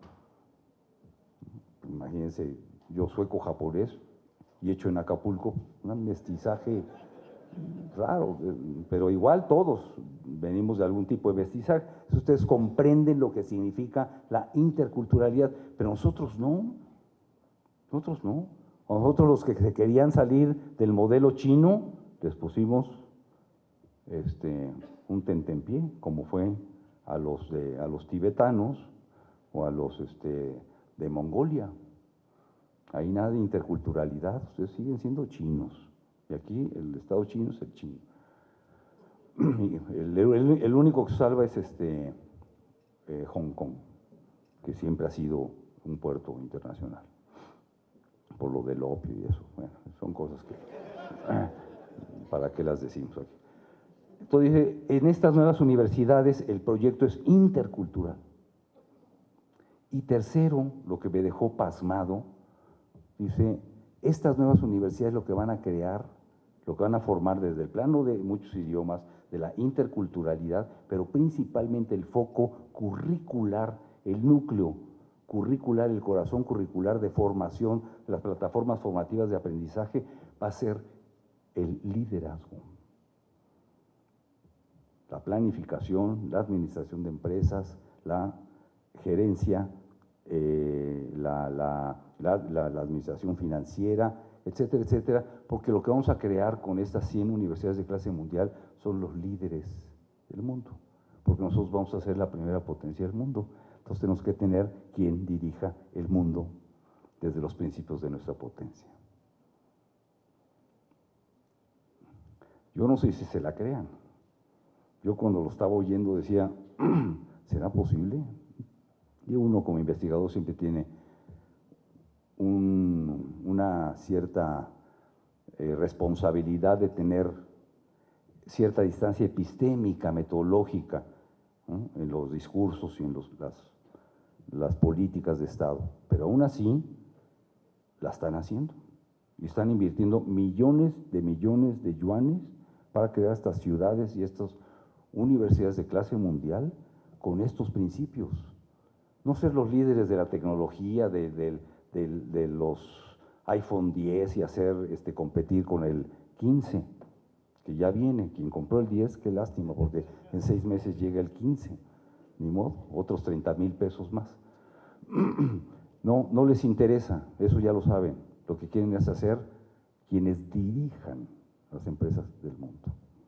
Speaker 1: Imagínense, yo sueco-japonés y hecho en Acapulco, un mestizaje raro, pero igual todos venimos de algún tipo de mestizaje. Ustedes comprenden lo que significa la interculturalidad, pero nosotros no, nosotros no. Nosotros los que se querían salir del modelo chino, les pusimos este, un tentempié, como fue a los, de, a los tibetanos o a los este, de Mongolia. Ahí nada de interculturalidad, ustedes siguen siendo chinos. Y aquí el Estado chino es el chino. El, el, el único que salva es este, eh, Hong Kong, que siempre ha sido un puerto internacional, por lo del opio y eso. Bueno, son cosas que, ¿para qué las decimos aquí? Entonces dice, en estas nuevas universidades el proyecto es intercultural. Y tercero, lo que me dejó pasmado, dice, estas nuevas universidades lo que van a crear, lo que van a formar desde el plano de muchos idiomas, de la interculturalidad, pero principalmente el foco curricular, el núcleo curricular, el corazón curricular de formación, de las plataformas formativas de aprendizaje, va a ser el liderazgo, la planificación, la administración de empresas, la gerencia, eh, la, la, la, la, la administración financiera, etcétera, etcétera, porque lo que vamos a crear con estas cien universidades de clase mundial son los líderes del mundo, porque nosotros vamos a ser la primera potencia del mundo. Entonces tenemos que tener quien dirija el mundo desde los principios de nuestra potencia. Yo no sé si se la crean. Yo cuando lo estaba oyendo decía, ¿será posible? Y uno como investigador siempre tiene un, una cierta eh, responsabilidad de tener cierta distancia epistémica, metodológica, ¿no?, en los discursos y en los, las, las políticas de Estado. Pero aún así, la están haciendo. Y están invirtiendo millones de millones de yuanes para crear estas ciudades y estas universidades de clase mundial con estos principios. No ser los líderes de la tecnología, de, de, de, de los iPhone diez y hacer este, competir con el quince, que ya viene. Quien compró el diez, qué lástima, porque en seis meses llega el quince, ni modo, otros treinta mil pesos más. No, no les interesa, eso ya lo saben. Lo que quieren es hacer quienes dirijan las empresas del mundo.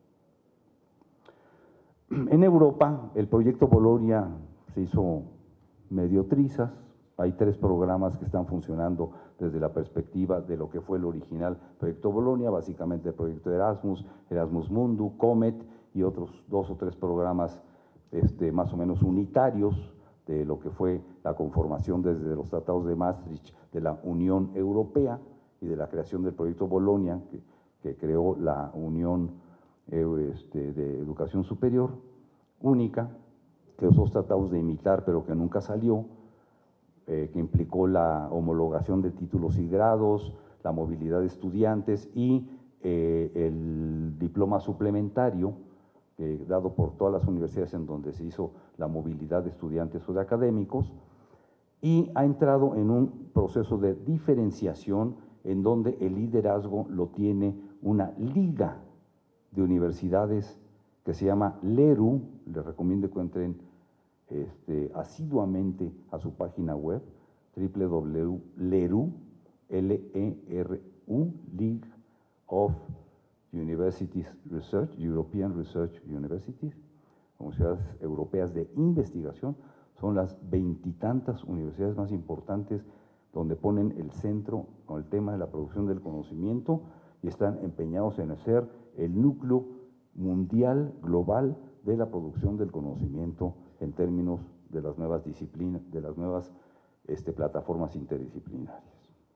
Speaker 1: En Europa, el proyecto Bolonia se hizo medio trizas. Hay tres programas que están funcionando desde la perspectiva de lo que fue el original proyecto Bolonia, básicamente el proyecto Erasmus, Erasmus Mundus, Comet y otros dos o tres programas este, más o menos unitarios de lo que fue la conformación desde los tratados de Maastricht de la Unión Europea y de la creación del proyecto Bolonia, que, que creó la Unión eh, este, de Educación Superior única, que esos tratados de imitar pero que nunca salió, eh, que implicó la homologación de títulos y grados, la movilidad de estudiantes y eh, el diploma suplementario, eh, dado por todas las universidades en donde se hizo la movilidad de estudiantes o de académicos, y ha entrado en un proceso de diferenciación en donde el liderazgo lo tiene una liga de universidades que se llama LERU. Les recomiendo que entren este, asiduamente a su página web, doble u doble u doble u punto leru L E R U, League of Universities Research, European Research Universities, universidades europeas de investigación. Son las veintitantas universidades más importantes donde ponen el centro con el tema de la producción del conocimiento y están empeñados en hacer el núcleo mundial, global, de la producción del conocimiento en términos de las nuevas disciplinas, de las nuevas este, plataformas interdisciplinarias.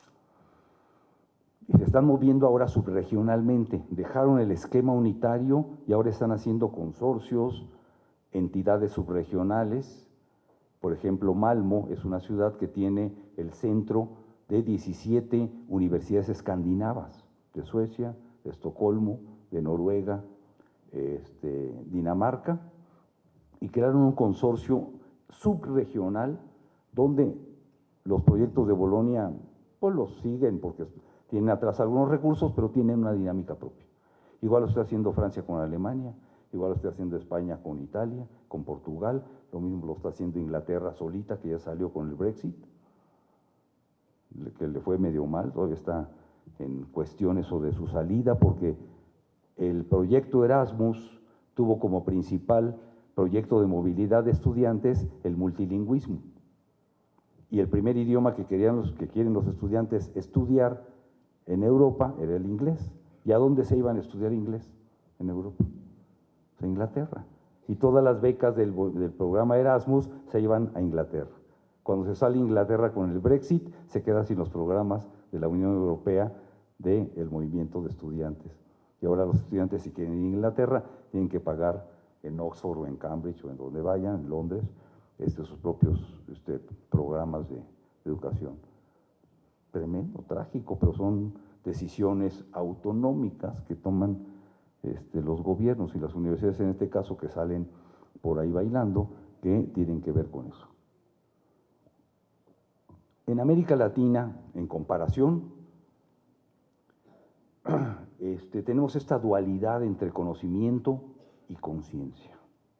Speaker 1: Y se están moviendo ahora subregionalmente, dejaron el esquema unitario y ahora están haciendo consorcios, entidades subregionales. Por ejemplo, Malmö es una ciudad que tiene el centro de diecisiete universidades escandinavas, de Suecia, de Estocolmo, de Noruega, este, Dinamarca, y crearon un consorcio subregional donde los proyectos de Bolonia pues los siguen porque tienen atrás algunos recursos, pero tienen una dinámica propia. Igual lo está haciendo Francia con Alemania, igual lo está haciendo España con Italia, con Portugal, lo mismo lo está haciendo Inglaterra solita, que ya salió con el Brexit, que le fue medio mal, todavía está en cuestiones sobre su salida, porque el proyecto Erasmus tuvo como principal proyecto de movilidad de estudiantes el multilingüismo. Y el primer idioma que, querían los, que quieren los estudiantes estudiar en Europa era el inglés. ¿Y a dónde se iban a estudiar inglés en Europa? A Inglaterra. Y todas las becas del, del programa Erasmus se iban a Inglaterra. Cuando se sale Inglaterra con el Brexit, se queda sin los programas de la Unión Europea del movimiento de estudiantes. Y ahora los estudiantes, si quieren ir a Inglaterra, tienen que pagar en Oxford o en Cambridge o en donde vayan, en Londres, este, sus propios este, programas de, de educación. Tremendo, trágico, pero son decisiones autonómicas que toman este, los gobiernos y las universidades, en este caso, que salen por ahí bailando, que tienen que ver con eso. En América Latina, en comparación, este, tenemos esta dualidad entre conocimiento y conciencia.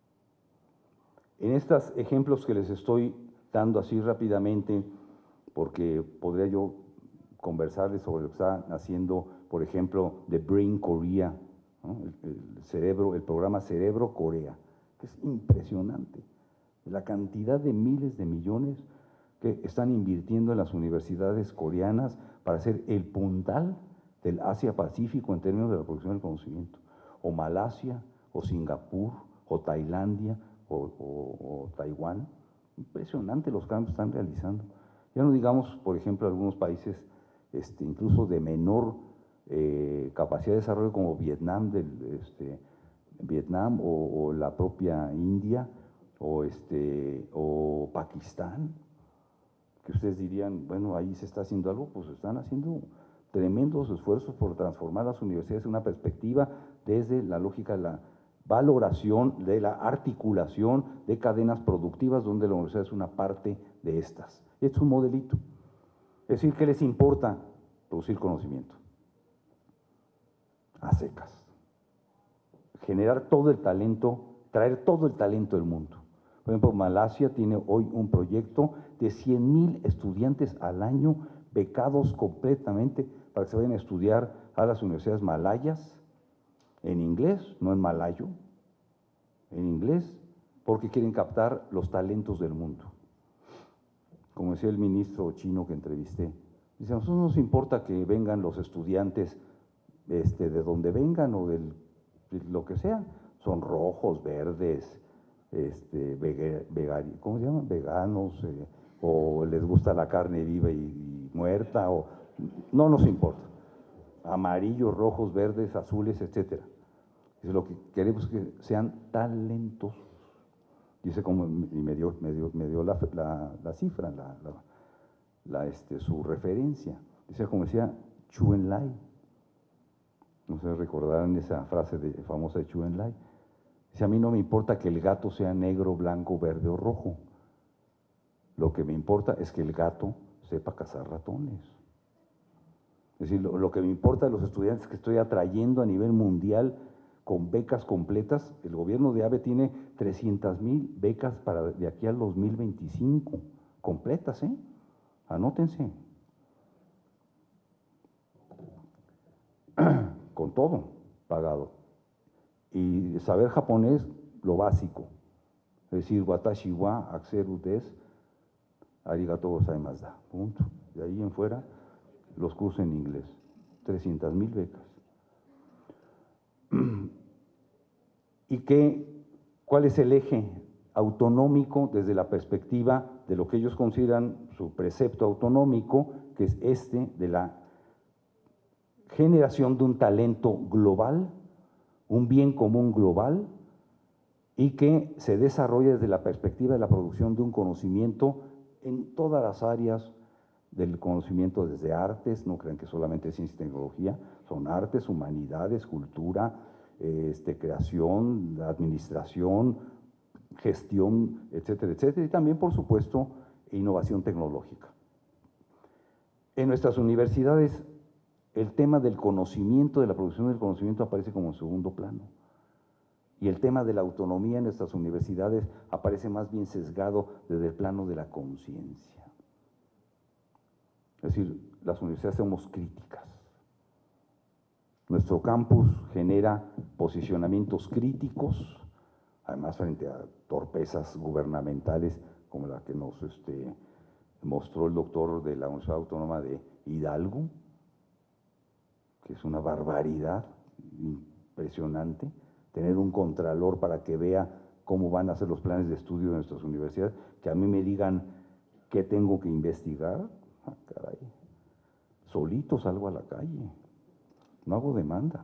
Speaker 1: En estos ejemplos que les estoy dando así rápidamente, porque podría yo conversarles sobre lo que está haciendo, por ejemplo, The Brain Korea, ¿no? el, el cerebro, el programa Cerebro Corea, que es impresionante, la cantidad de miles de millones que están invirtiendo en las universidades coreanas para ser el puntal del Asia-Pacífico en términos de la producción del conocimiento, o Malasia, o Singapur, o Tailandia, o, o, o Taiwán. Impresionante los cambios que están realizando. Ya no digamos, por ejemplo, algunos países este, incluso de menor eh, capacidad de desarrollo como Vietnam, del, este, Vietnam o, o la propia India, o, este, o Pakistán, que ustedes dirían, bueno, ahí se está haciendo algo, pues están haciendo tremendos esfuerzos por transformar las universidades en una perspectiva desde la lógica de la valoración, de la articulación de cadenas productivas, donde la universidad es una parte de estas. Es un modelito. Es decir, ¿qué les importa? Producir conocimiento. A secas. Generar todo el talento, traer todo el talento del mundo. Por ejemplo, Malasia tiene hoy un proyecto de cien mil estudiantes al año becados completamente para que se vayan a estudiar a las universidades malayas en inglés, no en malayo, en inglés, porque quieren captar los talentos del mundo. Como decía el ministro chino que entrevisté, dice, a nosotros no nos importa que vengan los estudiantes este, de donde vengan o del, de lo que sea, son rojos, verdes, este, vega, vega, ¿cómo se llaman? Veganos, eh, o les gusta la carne viva y, y muerta, o no nos importa. Amarillos, rojos, verdes, azules, etcétera. Dice, lo que queremos es que sean talentosos. Dice como, y me dio, me dio, me dio la, la, la cifra, la, la, la, este, su referencia. Dice, como decía Chu Enlai, no sé, recordarán esa frase de, famosa de Chu Enlai. Dice, a mí no me importa que el gato sea negro, blanco, verde o rojo. Lo que me importa es que el gato sepa cazar ratones. Es decir, lo, lo que me importa de los estudiantes que estoy atrayendo a nivel mundial con becas completas, el gobierno de AVE tiene trescientas mil becas para de aquí al dos mil veinticinco, completas, ¿eh? Anótense. con todo pagado. Y saber japonés, lo básico. Es decir, watashi wa aktseru desu, arigatou gozaimasu da, punto. De ahí en fuera, los cursos en inglés. trescientas mil becas. ¿Y qué, cuál es el eje autonómico desde la perspectiva de lo que ellos consideran su precepto autonómico, que es este de la generación de un talento global, un bien común global, y que se desarrolla desde la perspectiva de la producción de un conocimiento en todas las áreas del conocimiento, desde artes, no crean que solamente es ciencia y tecnología, son artes, humanidades, cultura, este, creación, administración, gestión, etcétera, etcétera, y también, por supuesto, innovación tecnológica. En nuestras universidades, el tema del conocimiento, de la producción del conocimiento, aparece como en segundo plano. Y el tema de la autonomía en nuestras universidades aparece más bien sesgado desde el plano de la conciencia. Es decir, las universidades somos críticas. Nuestro campus genera posicionamientos críticos, además frente a torpezas gubernamentales como la que nos este, mostró el doctor de la Universidad Autónoma de Hidalgo, que es una barbaridad impresionante, tener un contralor para que vea cómo van a ser los planes de estudio de nuestras universidades, que a mí me digan qué tengo que investigar, ah, caray, solito salgo a la calle, no hago demanda.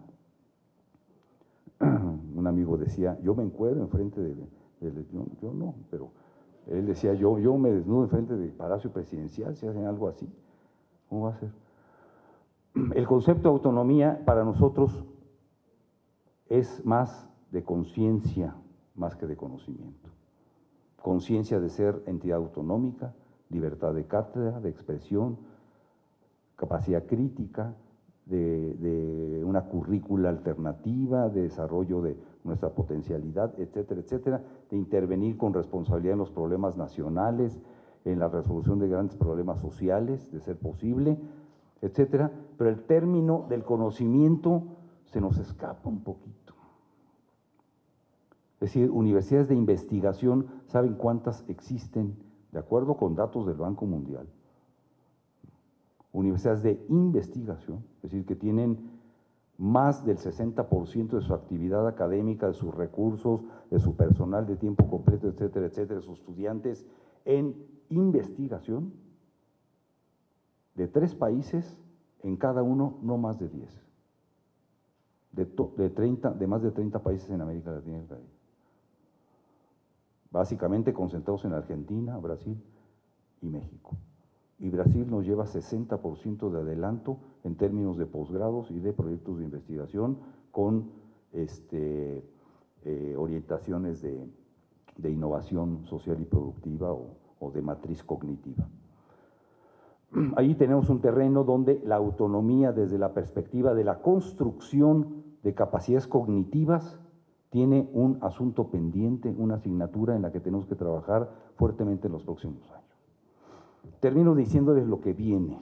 Speaker 1: Un amigo decía, yo me encuero enfrente de, de, de yo, yo no, pero él decía, yo, yo me desnudo enfrente del Palacio Presidencial, si hacen algo así, ¿cómo va a ser? El concepto de autonomía para nosotros es más de conciencia, más que de conocimiento. Conciencia de ser entidad autonómica, libertad de cátedra, de expresión, capacidad crítica, de, de una currícula alternativa, de desarrollo de nuestra potencialidad, etcétera, etcétera, de intervenir con responsabilidad en los problemas nacionales, en la resolución de grandes problemas sociales, de ser posible, etcétera, pero el término del conocimiento se nos escapa un poquito. Es decir, universidades de investigación, ¿saben cuántas existen? De acuerdo con datos del Banco Mundial. Universidades de investigación, es decir, que tienen más del sesenta por ciento de su actividad académica, de sus recursos, de su personal de tiempo completo, etcétera, etcétera, de sus estudiantes en investigación, de tres países, en cada uno no más de diez, de, de, treinta, de más de treinta países en América Latina y el Caribe. Básicamente concentrados en Argentina, Brasil y México. Y Brasil nos lleva sesenta por ciento de adelanto en términos de posgrados y de proyectos de investigación con este, eh, orientaciones de, de innovación social y productiva o, o de matriz cognitiva. Ahí tenemos un terreno donde la autonomía desde la perspectiva de la construcción de capacidades cognitivas tiene un asunto pendiente, una asignatura en la que tenemos que trabajar fuertemente en los próximos años. Termino diciéndoles lo que viene,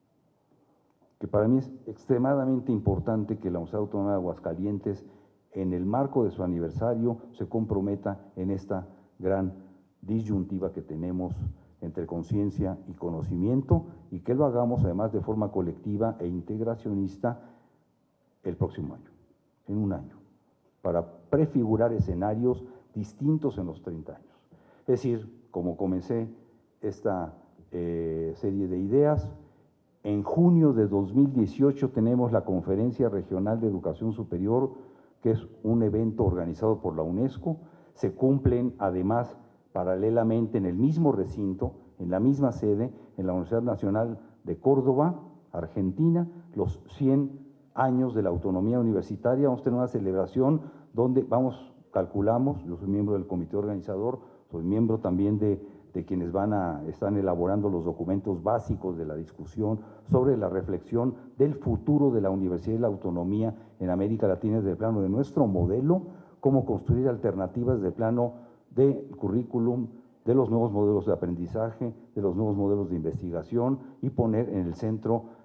Speaker 1: que para mí es extremadamente importante que la Universidad Autónoma de Aguascalientes, en el marco de su aniversario, se comprometa en esta gran disyuntiva que tenemos entre conciencia y conocimiento, y que lo hagamos además de forma colectiva e integracionista el próximo año, en un año, para prefigurar escenarios distintos en los treinta años. Es decir, como comencé esta eh, serie de ideas, en junio de dos mil dieciocho tenemos la Conferencia Regional de Educación Superior, que es un evento organizado por la UNESCO. Se cumplen además paralelamente en el mismo recinto, en la misma sede, en la Universidad Nacional de Córdoba, Argentina, los cien años de la autonomía universitaria. Vamos a tener una celebración donde vamos, calculamos, yo soy miembro del comité organizador, soy miembro también de, de quienes van a, están elaborando los documentos básicos de la discusión sobre la reflexión del futuro de la universidad y la autonomía en América Latina desde el plano de nuestro modelo, cómo construir alternativas desde el plano del currículum, de los nuevos modelos de aprendizaje, de los nuevos modelos de investigación y poner en el centro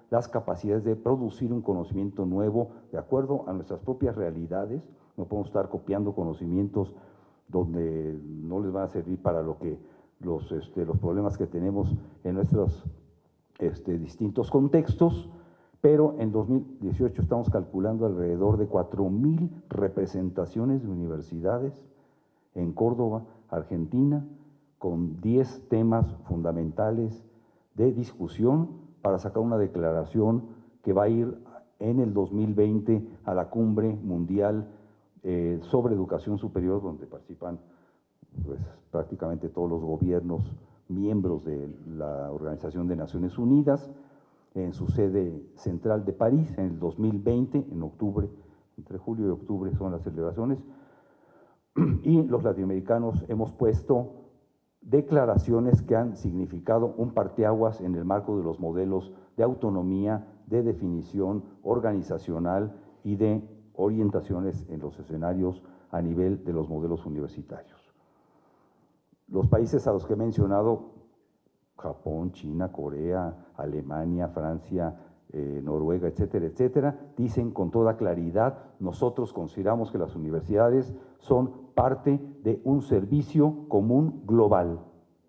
Speaker 1: las capacidades de producir un conocimiento nuevo de acuerdo a nuestras propias realidades. No podemos estar copiando conocimientos donde no les van a servir para lo que los, este, los problemas que tenemos en nuestros este, distintos contextos, pero en dos mil dieciocho estamos calculando alrededor de cuatro mil representaciones de universidades en Córdoba, Argentina, con diez temas fundamentales de discusión para sacar una declaración que va a ir en el dos mil veinte a la cumbre mundial eh, sobre educación superior, donde participan pues, prácticamente todos los gobiernos miembros de la Organización de Naciones Unidas, en su sede central de París, en el dos mil veinte, en octubre, entre julio y octubre son las celebraciones, y los latinoamericanos hemos puesto declaraciones que han significado un parteaguas en el marco de los modelos de autonomía, de definición organizacional y de orientaciones en los escenarios a nivel de los modelos universitarios. Los países a los que he mencionado, Japón, China, Corea, Alemania, Francia, eh, Noruega, etcétera, etcétera, dicen con toda claridad, nosotros consideramos que las universidades son parte de un servicio común global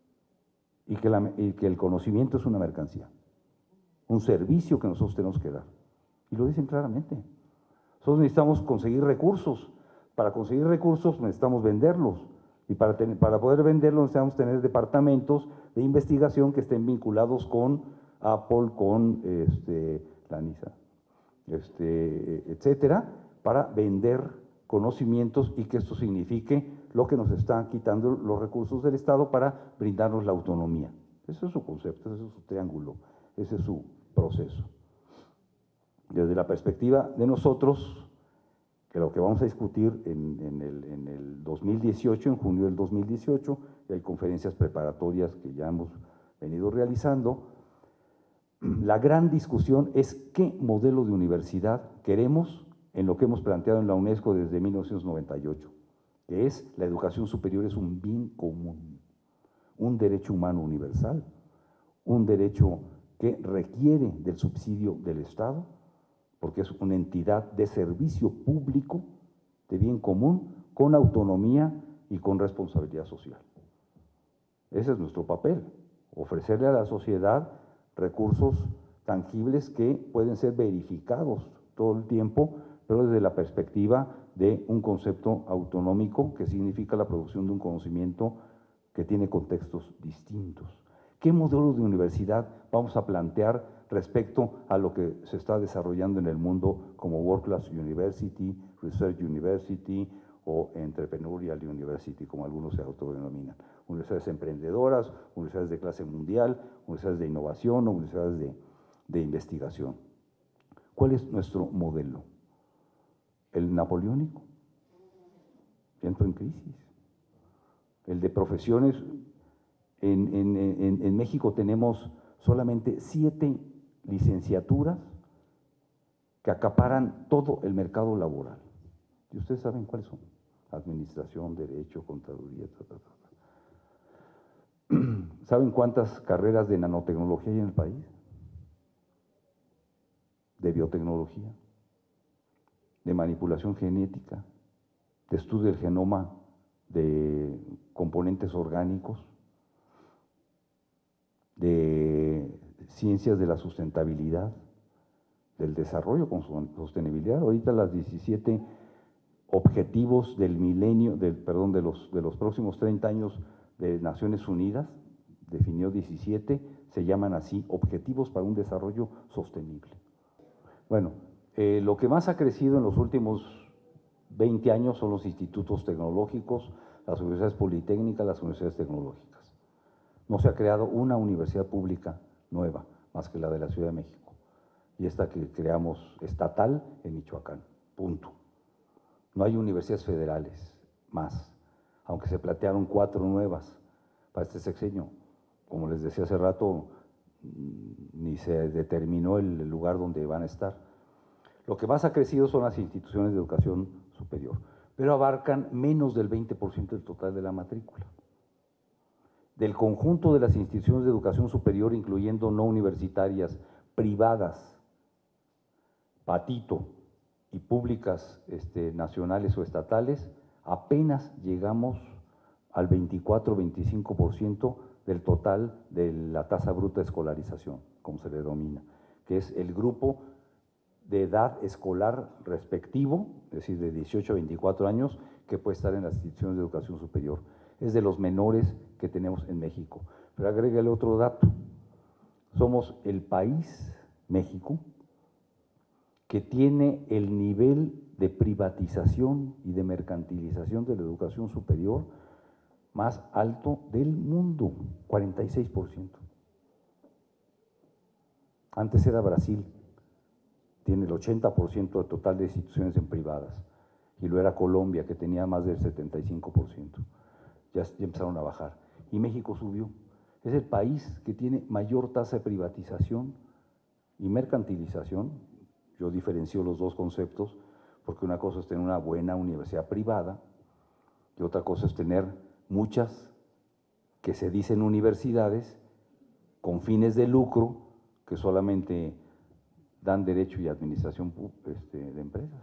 Speaker 1: y que, la, y que el conocimiento es una mercancía, un servicio que nosotros tenemos que dar. Y lo dicen claramente. Nosotros necesitamos conseguir recursos. Para conseguir recursos necesitamos venderlos. Y para, tener, para poder venderlos necesitamos tener departamentos de investigación que estén vinculados con Apple, con este, la NISA, este, etcétera, para vender conocimientos y que esto signifique lo que nos están quitando los recursos del Estado para brindarnos la autonomía. Ese es su concepto, ese es su triángulo, ese es su proceso. Desde la perspectiva de nosotros, que lo que vamos a discutir en, en, el, en el dos mil dieciocho, en junio del dos mil dieciocho, y hay conferencias preparatorias que ya hemos venido realizando, la gran discusión es qué modelo de universidad queremos en lo que hemos planteado en la UNESCO desde mil novecientos noventa y ocho, que es la educación superior es un bien común, un derecho humano universal, un derecho que requiere del subsidio del Estado, porque es una entidad de servicio público, de bien común, con autonomía y con responsabilidad social. Ese es nuestro papel, ofrecerle a la sociedad recursos tangibles que pueden ser verificados todo el tiempo, pero desde la perspectiva de un concepto autonómico que significa la producción de un conocimiento que tiene contextos distintos. ¿Qué modelo de universidad vamos a plantear respecto a lo que se está desarrollando en el mundo como World Class University, Research University o Entrepreneurial University, como algunos se autodenominan? Universidades emprendedoras, universidades de clase mundial, universidades de innovación, universidades de, de investigación. ¿Cuál es nuestro modelo? ¿El napoleónico? Entro en crisis. El de profesiones. En, en, en, en México tenemos solamente siete licenciaturas que acaparan todo el mercado laboral. ¿Y ustedes saben cuáles son? Administración, Derecho, Contaduría, ta, ta, ta. ¿Saben cuántas carreras de nanotecnología hay en el país? De biotecnología, de manipulación genética, de estudio del genoma de componentes orgánicos, de ciencias de la sustentabilidad, del desarrollo con sostenibilidad. Ahorita las diecisiete objetivos del milenio, del, perdón, de los, de los próximos treinta años de Naciones Unidas, definió diecisiete, se llaman así, Objetivos para un Desarrollo Sostenible. Bueno, eh, lo que más ha crecido en los últimos veinte años son los institutos tecnológicos, las universidades politécnicas, las universidades tecnológicas. No se ha creado una universidad pública nueva, más que la de la Ciudad de México, y esta que creamos estatal en Michoacán, punto. No hay universidades federales más, aunque se plantearon cuatro nuevas para este sexenio. Como les decía hace rato, ni se determinó el lugar donde van a estar. Lo que más ha crecido son las instituciones de educación superior, pero abarcan menos del veinte por ciento del total de la matrícula. Del conjunto de las instituciones de educación superior, incluyendo no universitarias, privadas, patito, y públicas este, nacionales o estatales, apenas llegamos al veinticuatro, veinticinco por ciento del total de la tasa bruta de escolarización, como se le denomina, que es el grupo de edad escolar respectivo, es decir, de dieciocho a veinticuatro años, que puede estar en las instituciones de educación superior. Es de los menores que tenemos en México. Pero agrégale otro dato. Somos el país, México, que tiene el nivel de privatización y de mercantilización de la educación superior más alto del mundo, cuarenta y seis por ciento. Antes era Brasil, tiene el ochenta por ciento del total de instituciones en privadas, y lo era Colombia, que tenía más del setenta y cinco por ciento. Ya, ya empezaron a bajar, y México subió. Es el país que tiene mayor tasa de privatización y mercantilización. Yo diferencio los dos conceptos, porque una cosa es tener una buena universidad privada y otra cosa es tener muchas que se dicen universidades con fines de lucro que solamente dan derecho y administración este, de empresas,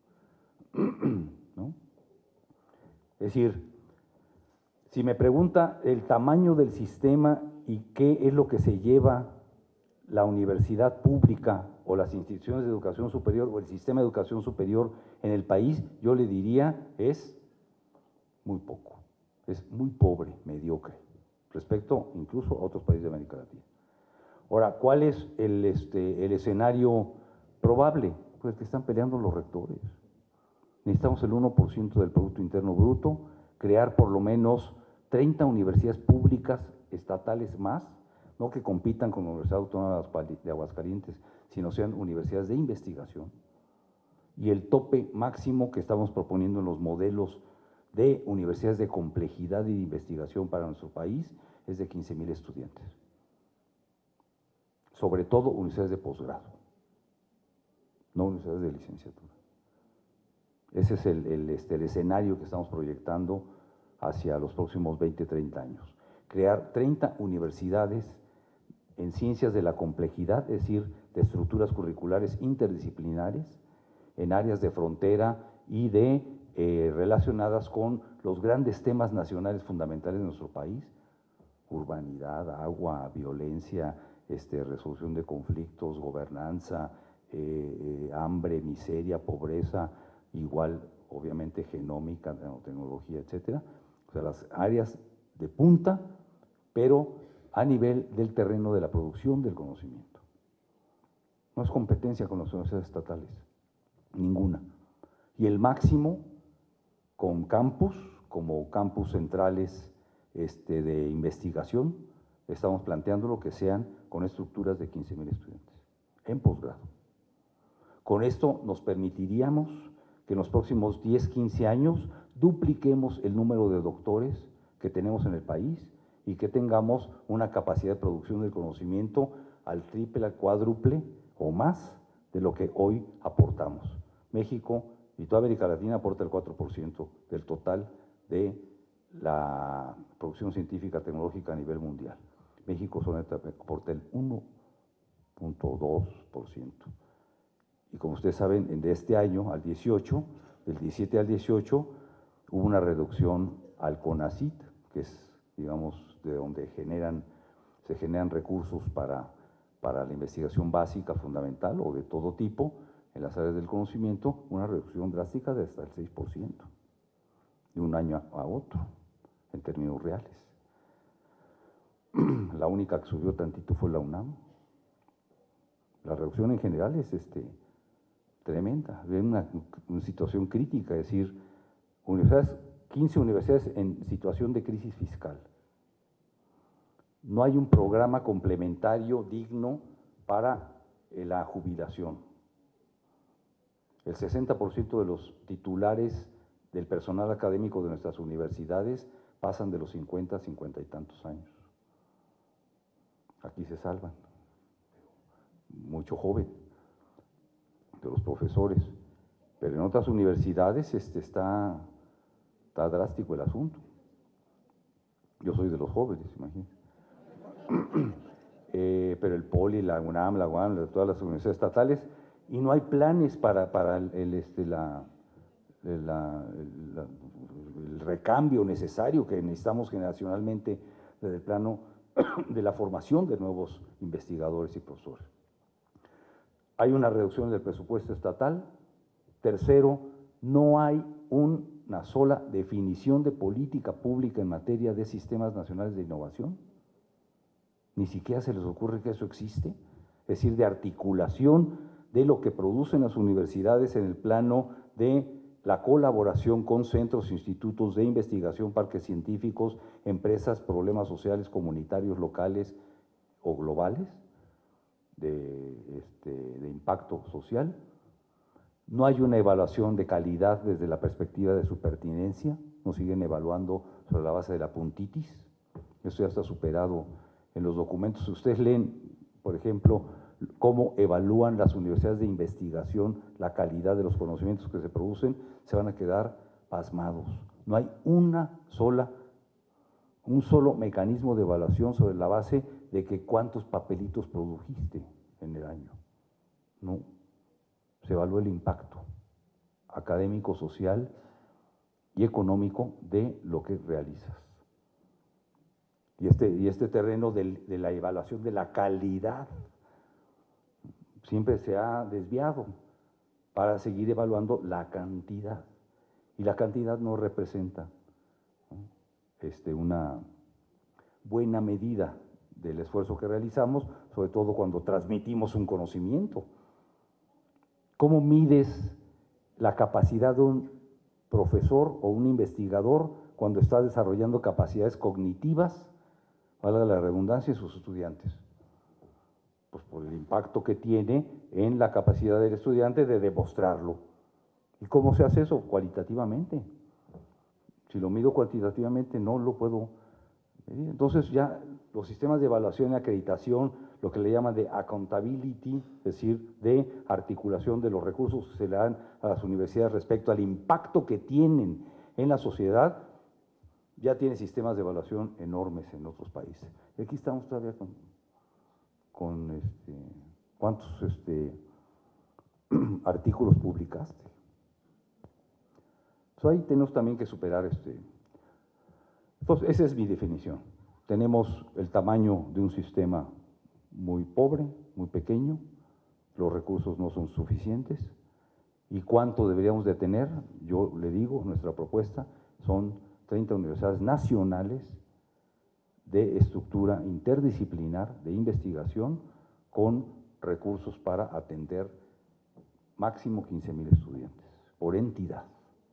Speaker 1: ¿no? Es decir, si me pregunta el tamaño del sistema y qué es lo que se lleva la universidad pública o las instituciones de educación superior o el sistema de educación superior en el país, yo le diría es muy poco, es muy pobre, mediocre, respecto incluso a otros países de América Latina. Ahora, ¿cuál es el, este, el escenario probable? Pues que están peleando los rectores. Necesitamos el uno por ciento del Producto Interno Bruto, crear por lo menos treinta universidades públicas estatales más, no que compitan con la Universidad Autónoma de Aguascalientes, sino sean universidades de investigación. Y el tope máximo que estamos proponiendo en los modelos de universidades de complejidad y de investigación para nuestro país es de quince mil estudiantes. Sobre todo universidades de posgrado, no universidades de licenciatura. Ese es el, el, este, el escenario que estamos proyectando hacia los próximos veinte, treinta años. Crear treinta universidades en ciencias de la complejidad, es decir, de estructuras curriculares interdisciplinares, en áreas de frontera y de eh, relacionadas con los grandes temas nacionales fundamentales de nuestro país: urbanidad, agua, violencia, este, resolución de conflictos, gobernanza, eh, eh, hambre, miseria, pobreza, igual, obviamente, genómica, nanotecnología, etcétera. O sea, las áreas de punta, pero a nivel del terreno de la producción del conocimiento. No es competencia con las universidades estatales, ninguna. Y el máximo con campus, como campus centrales este, de investigación, estamos planteando lo que sean con estructuras de quince mil estudiantes en posgrado. Con esto nos permitiríamos que en los próximos diez, quince años dupliquemos el número de doctores que tenemos en el país y que tengamos una capacidad de producción del conocimiento al triple, al cuádruple o más de lo que hoy aportamos. México y toda América Latina aporta el cuatro por ciento del total de la producción científica tecnológica a nivel mundial. México solamente aporta el uno punto dos por ciento. Y como ustedes saben, de este año al dieciocho, del diecisiete al dieciocho, hubo una reducción al CONACYT, que es, digamos, de donde generan, se generan recursos para, para la investigación básica, fundamental o de todo tipo, en las áreas del conocimiento, una reducción drástica de hasta el seis por ciento, de un año a otro, en términos reales. La única que subió tantito fue la UNAM. La reducción en general es este, tremenda, es una, una situación crítica, es decir, universidades, quince universidades en situación de crisis fiscal. No hay un programa complementario digno para eh, la jubilación. El sesenta por ciento de los titulares del personal académico de nuestras universidades pasan de los cincuenta, cincuenta y tantos años. Aquí se salvan, mucho joven, de los profesores, pero en otras universidades este, está, está drástico el asunto. Yo soy de los jóvenes, imagínense. eh, pero el Poli, la UNAM, la UAM, todas las universidades estatales, y no hay planes para, para el, el, este, la, la, el, la, el recambio necesario que necesitamos generacionalmente desde el plano de la formación de nuevos investigadores y profesores. Hay una reducción del presupuesto estatal. Tercero, no hay un, una sola definición de política pública en materia de sistemas nacionales de innovación. Ni siquiera se les ocurre que eso existe, es decir, de articulación de lo que producen las universidades en el plano de la colaboración con centros, institutos de investigación, parques científicos, empresas, problemas sociales, comunitarios, locales o globales, de, este, de impacto social. No hay una evaluación de calidad desde la perspectiva de su pertinencia, nos siguen evaluando sobre la base de la puntitis, eso ya está superado en los documentos. Si ustedes leen, por ejemplo, cómo evalúan las universidades de investigación la calidad de los conocimientos que se producen, se van a quedar pasmados. No hay una sola, un solo mecanismo de evaluación sobre la base de que cuántos papelitos produjiste en el año. No, se evalúa el impacto académico, social y económico de lo que realizas. Y este, y este terreno del, de la evaluación de la calidad siempre se ha desviado para seguir evaluando la cantidad. Y la cantidad no representa, ¿no?, este, una buena medida del esfuerzo que realizamos, sobre todo cuando transmitimos un conocimiento. ¿Cómo mides la capacidad de un profesor o un investigador cuando está desarrollando capacidades cognitivas, valga la redundancia, en sus estudiantes? Pues por el impacto que tiene en la capacidad del estudiante de demostrarlo. ¿Y cómo se hace eso? Cualitativamente. Si lo mido cuantitativamente, no lo puedo medir. Entonces ya los sistemas de evaluación y acreditación, lo que le llaman de accountability, es decir, de articulación de los recursos que se le dan a las universidades respecto al impacto que tienen en la sociedad, ya tiene sistemas de evaluación enormes en otros países. Y aquí estamos todavía con, con este, ¿cuántos este, artículos publicaste? Entonces ahí tenemos también que superar este. Entonces, esa es mi definición. Tenemos el tamaño de un sistema muy pobre, muy pequeño, los recursos no son suficientes. ¿Y cuánto deberíamos de tener? Yo le digo, nuestra propuesta son treinta universidades nacionales de estructura interdisciplinar, de investigación, con recursos para atender máximo quince mil estudiantes por entidad.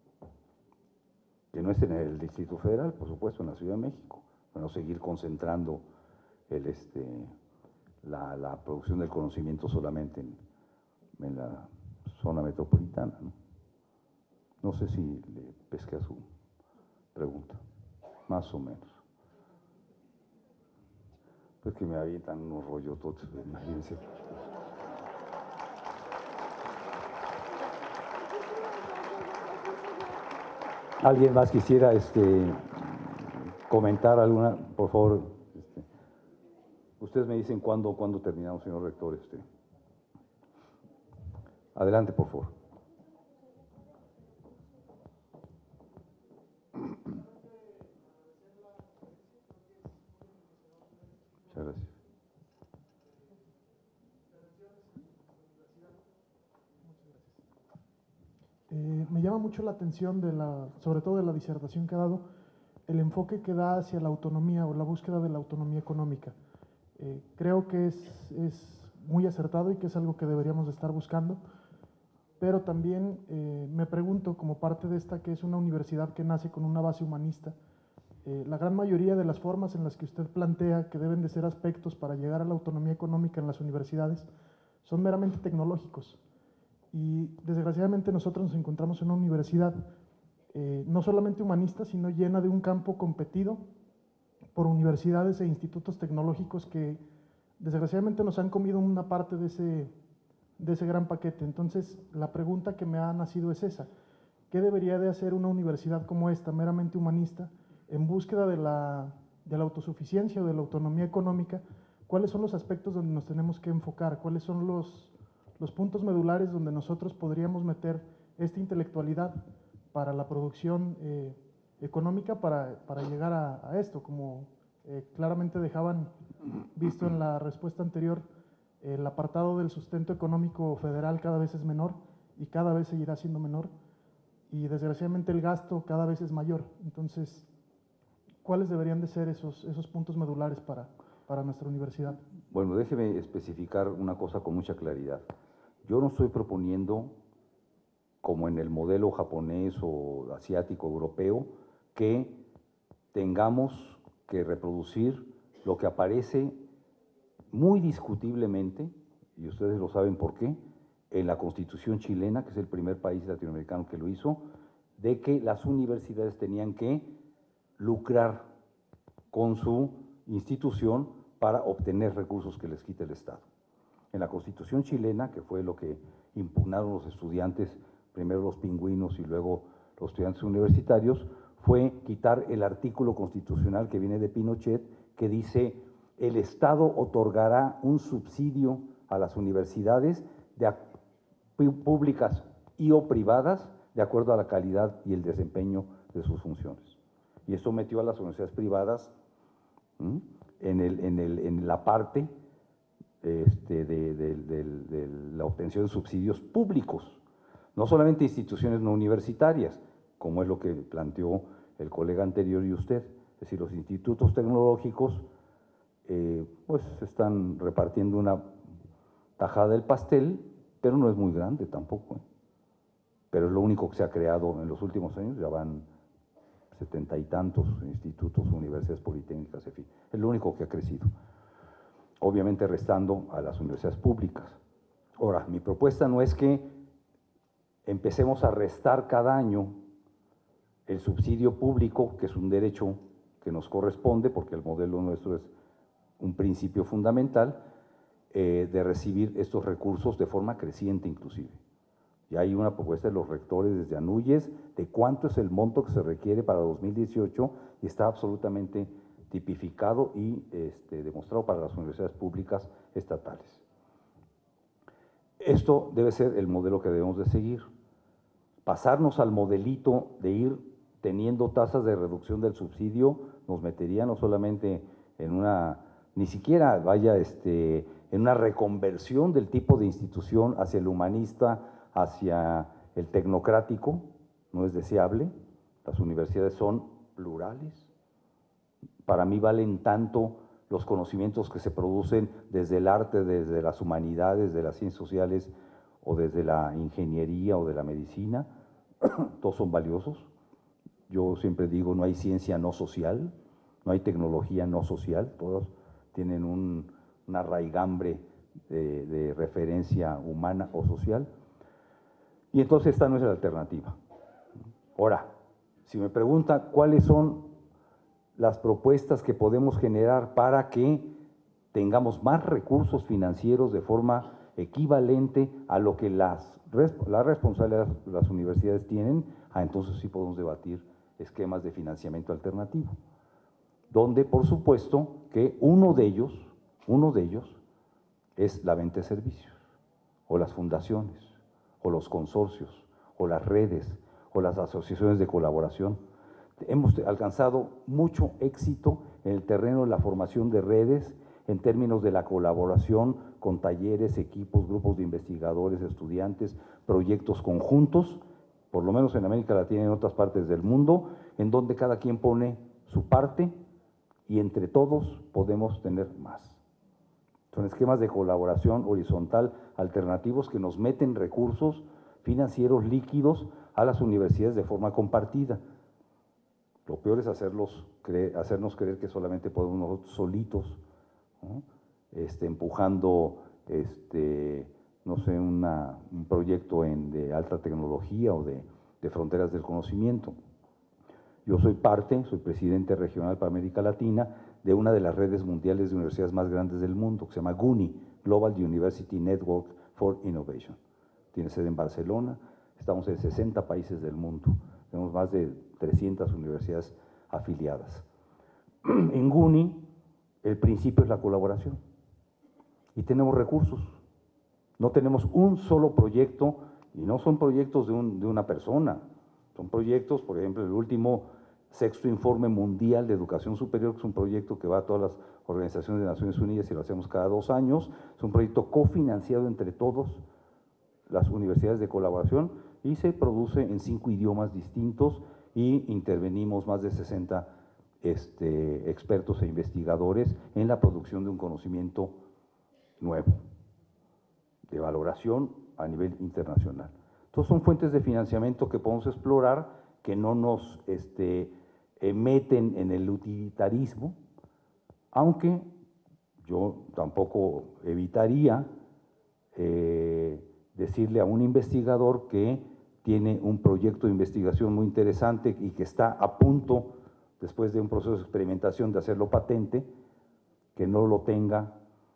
Speaker 1: Que no es en el Distrito Federal, por supuesto, en la Ciudad de México, para no seguir concentrando el, este, la, la producción del conocimiento solamente en, en la zona metropolitana, ¿no? No sé si le pesqué a su pregunta, más o menos. Pues que me avientan unos rollos todos, imagínense. ¿Alguien más quisiera este, comentar alguna? Por favor, este, ustedes me dicen cuándo, cuándo terminamos, señor rector. Este. Adelante, por favor. Muchas gracias.
Speaker 2: Eh, me llama mucho la atención, de la, sobre todo de la disertación que ha dado, el enfoque que da hacia la autonomía o la búsqueda de la autonomía económica. Eh, creo que es, es muy acertado y que es algo que deberíamos de estar buscando, pero también eh, me pregunto, como parte de esta que es una universidad que nace con una base humanista, eh, la gran mayoría de las formas en las que usted plantea que deben de ser aspectos para llegar a la autonomía económica en las universidades son meramente tecnológicos. Y desgraciadamente nosotros nos encontramos en una universidad eh, no solamente humanista, sino llena de un campo competido por universidades e institutos tecnológicos que desgraciadamente nos han comido una parte de ese, de ese gran paquete. Entonces, la pregunta que me ha nacido es esa: ¿qué debería de hacer una universidad como esta, meramente humanista, en búsqueda de la, de la autosuficiencia o de la autonomía económica, ¿cuáles son los aspectos donde nos tenemos que enfocar? ¿Cuáles son los, los puntos medulares donde nosotros podríamos meter esta intelectualidad para la producción eh, económica para, para llegar a, a esto? Como eh, claramente dejaban visto en la respuesta anterior, el apartado del sustento económico federal cada vez es menor y cada vez seguirá siendo menor, y desgraciadamente el gasto cada vez es mayor. Entonces, ¿cuáles deberían de ser esos, esos puntos medulares para, para nuestra universidad?
Speaker 1: Bueno, déjeme especificar una cosa con mucha claridad. Yo no estoy proponiendo, como en el modelo japonés o asiático, europeo, que tengamos que reproducir lo que aparece muy discutiblemente, y ustedes lo saben por qué, en la Constitución chilena, que es el primer país latinoamericano que lo hizo, de que las universidades tenían que lucrar con su institución para obtener recursos que les quite el Estado. En la Constitución chilena, que fue lo que impugnaron los estudiantes, primero los pingüinos y luego los estudiantes universitarios, fue quitar el artículo constitucional que viene de Pinochet, que dice: el Estado otorgará un subsidio a las universidades de, públicas y o privadas de acuerdo a la calidad y el desempeño de sus funciones. Y esto metió a las universidades privadas ¿m? en, el, en, el, en la parte este, de, de, de, de la obtención de subsidios públicos, no solamente instituciones no universitarias, como es lo que planteó el colega anterior y usted, es decir, los institutos tecnológicos eh, pues están repartiendo una tajada del pastel, pero no es muy grande tampoco, ¿eh? Pero es lo único que se ha creado en los últimos años, ya van setenta y tantos institutos, universidades politécnicas, en fin, es lo único que ha crecido, obviamente restando a las universidades públicas. Ahora, mi propuesta no es que empecemos a restar cada año el subsidio público, que es un derecho que nos corresponde, porque el modelo nuestro es un principio fundamental, eh, de recibir estos recursos de forma creciente inclusive. Y hay una propuesta de los rectores desde Anuyes de cuánto es el monto que se requiere para dos mil dieciocho y está absolutamente tipificado y este, demostrado para las universidades públicas estatales. Esto debe ser el modelo que debemos de seguir. Pasarnos al modelito de ir teniendo tasas de reducción del subsidio nos metería no solamente en una, ni siquiera vaya este, en una reconversión del tipo de institución hacia el humanista, hacia el tecnocrático, no es deseable. Las universidades son plurales. Para mí valen tanto los conocimientos que se producen desde el arte, desde las humanidades, de las ciencias sociales o desde la ingeniería o de la medicina, todos son valiosos. Yo siempre digo, no hay ciencia no social, no hay tecnología no social, todos tienen un, una raigambre de, de referencia humana o social. Y entonces esta no es la alternativa. Ahora, si me pregunta cuáles son las propuestas que podemos generar para que tengamos más recursos financieros de forma equivalente a lo que las, la responsabilidad de las universidades tienen, ah, entonces sí podemos debatir esquemas de financiamiento alternativo, donde por supuesto que uno de ellos, uno de ellos es la venta de servicios, o las fundaciones, o los consorcios, o las redes, o las asociaciones de colaboración. Hemos alcanzado mucho éxito en el terreno de la formación de redes, en términos de la colaboración con talleres, equipos, grupos de investigadores, estudiantes, proyectos conjuntos, por lo menos en América Latina y en otras partes del mundo, en donde cada quien pone su parte y entre todos podemos tener más. Son esquemas de colaboración horizontal alternativos que nos meten recursos financieros líquidos a las universidades de forma compartida. Lo peor es hacerlos creer, hacernos creer que solamente podemos nosotros solitos, ¿no? este, empujando, este, no sé, una, un proyecto en, de alta tecnología o de, de fronteras del conocimiento. Yo soy parte, soy presidente regional para América Latina de una de las redes mundiales de universidades más grandes del mundo, que se llama GUNI, Global University Network for Innovation. Tiene sede en Barcelona, estamos en sesenta países del mundo, tenemos más de trescientas universidades afiliadas. En GUNI, el principio es la colaboración. y tenemos recursos. No tenemos un solo proyecto, y no son proyectos de, un, de una persona, son proyectos, por ejemplo, el último sexto informe mundial de educación superior, que es un proyecto que va a todas las organizaciones de Naciones Unidas y lo hacemos cada dos años, es un proyecto cofinanciado entre todos las universidades de colaboración y se produce en cinco idiomas distintos y intervenimos más de sesenta este, expertos e investigadores en la producción de un conocimiento nuevo, de valoración a nivel internacional. Entonces son fuentes de financiamiento que podemos explorar, que no nos este, eh, meten en el utilitarismo, aunque yo tampoco evitaría eh, decirle a un investigador que tiene un proyecto de investigación muy interesante y que está a punto, después de un proceso de experimentación, de hacerlo patente, que no lo tenga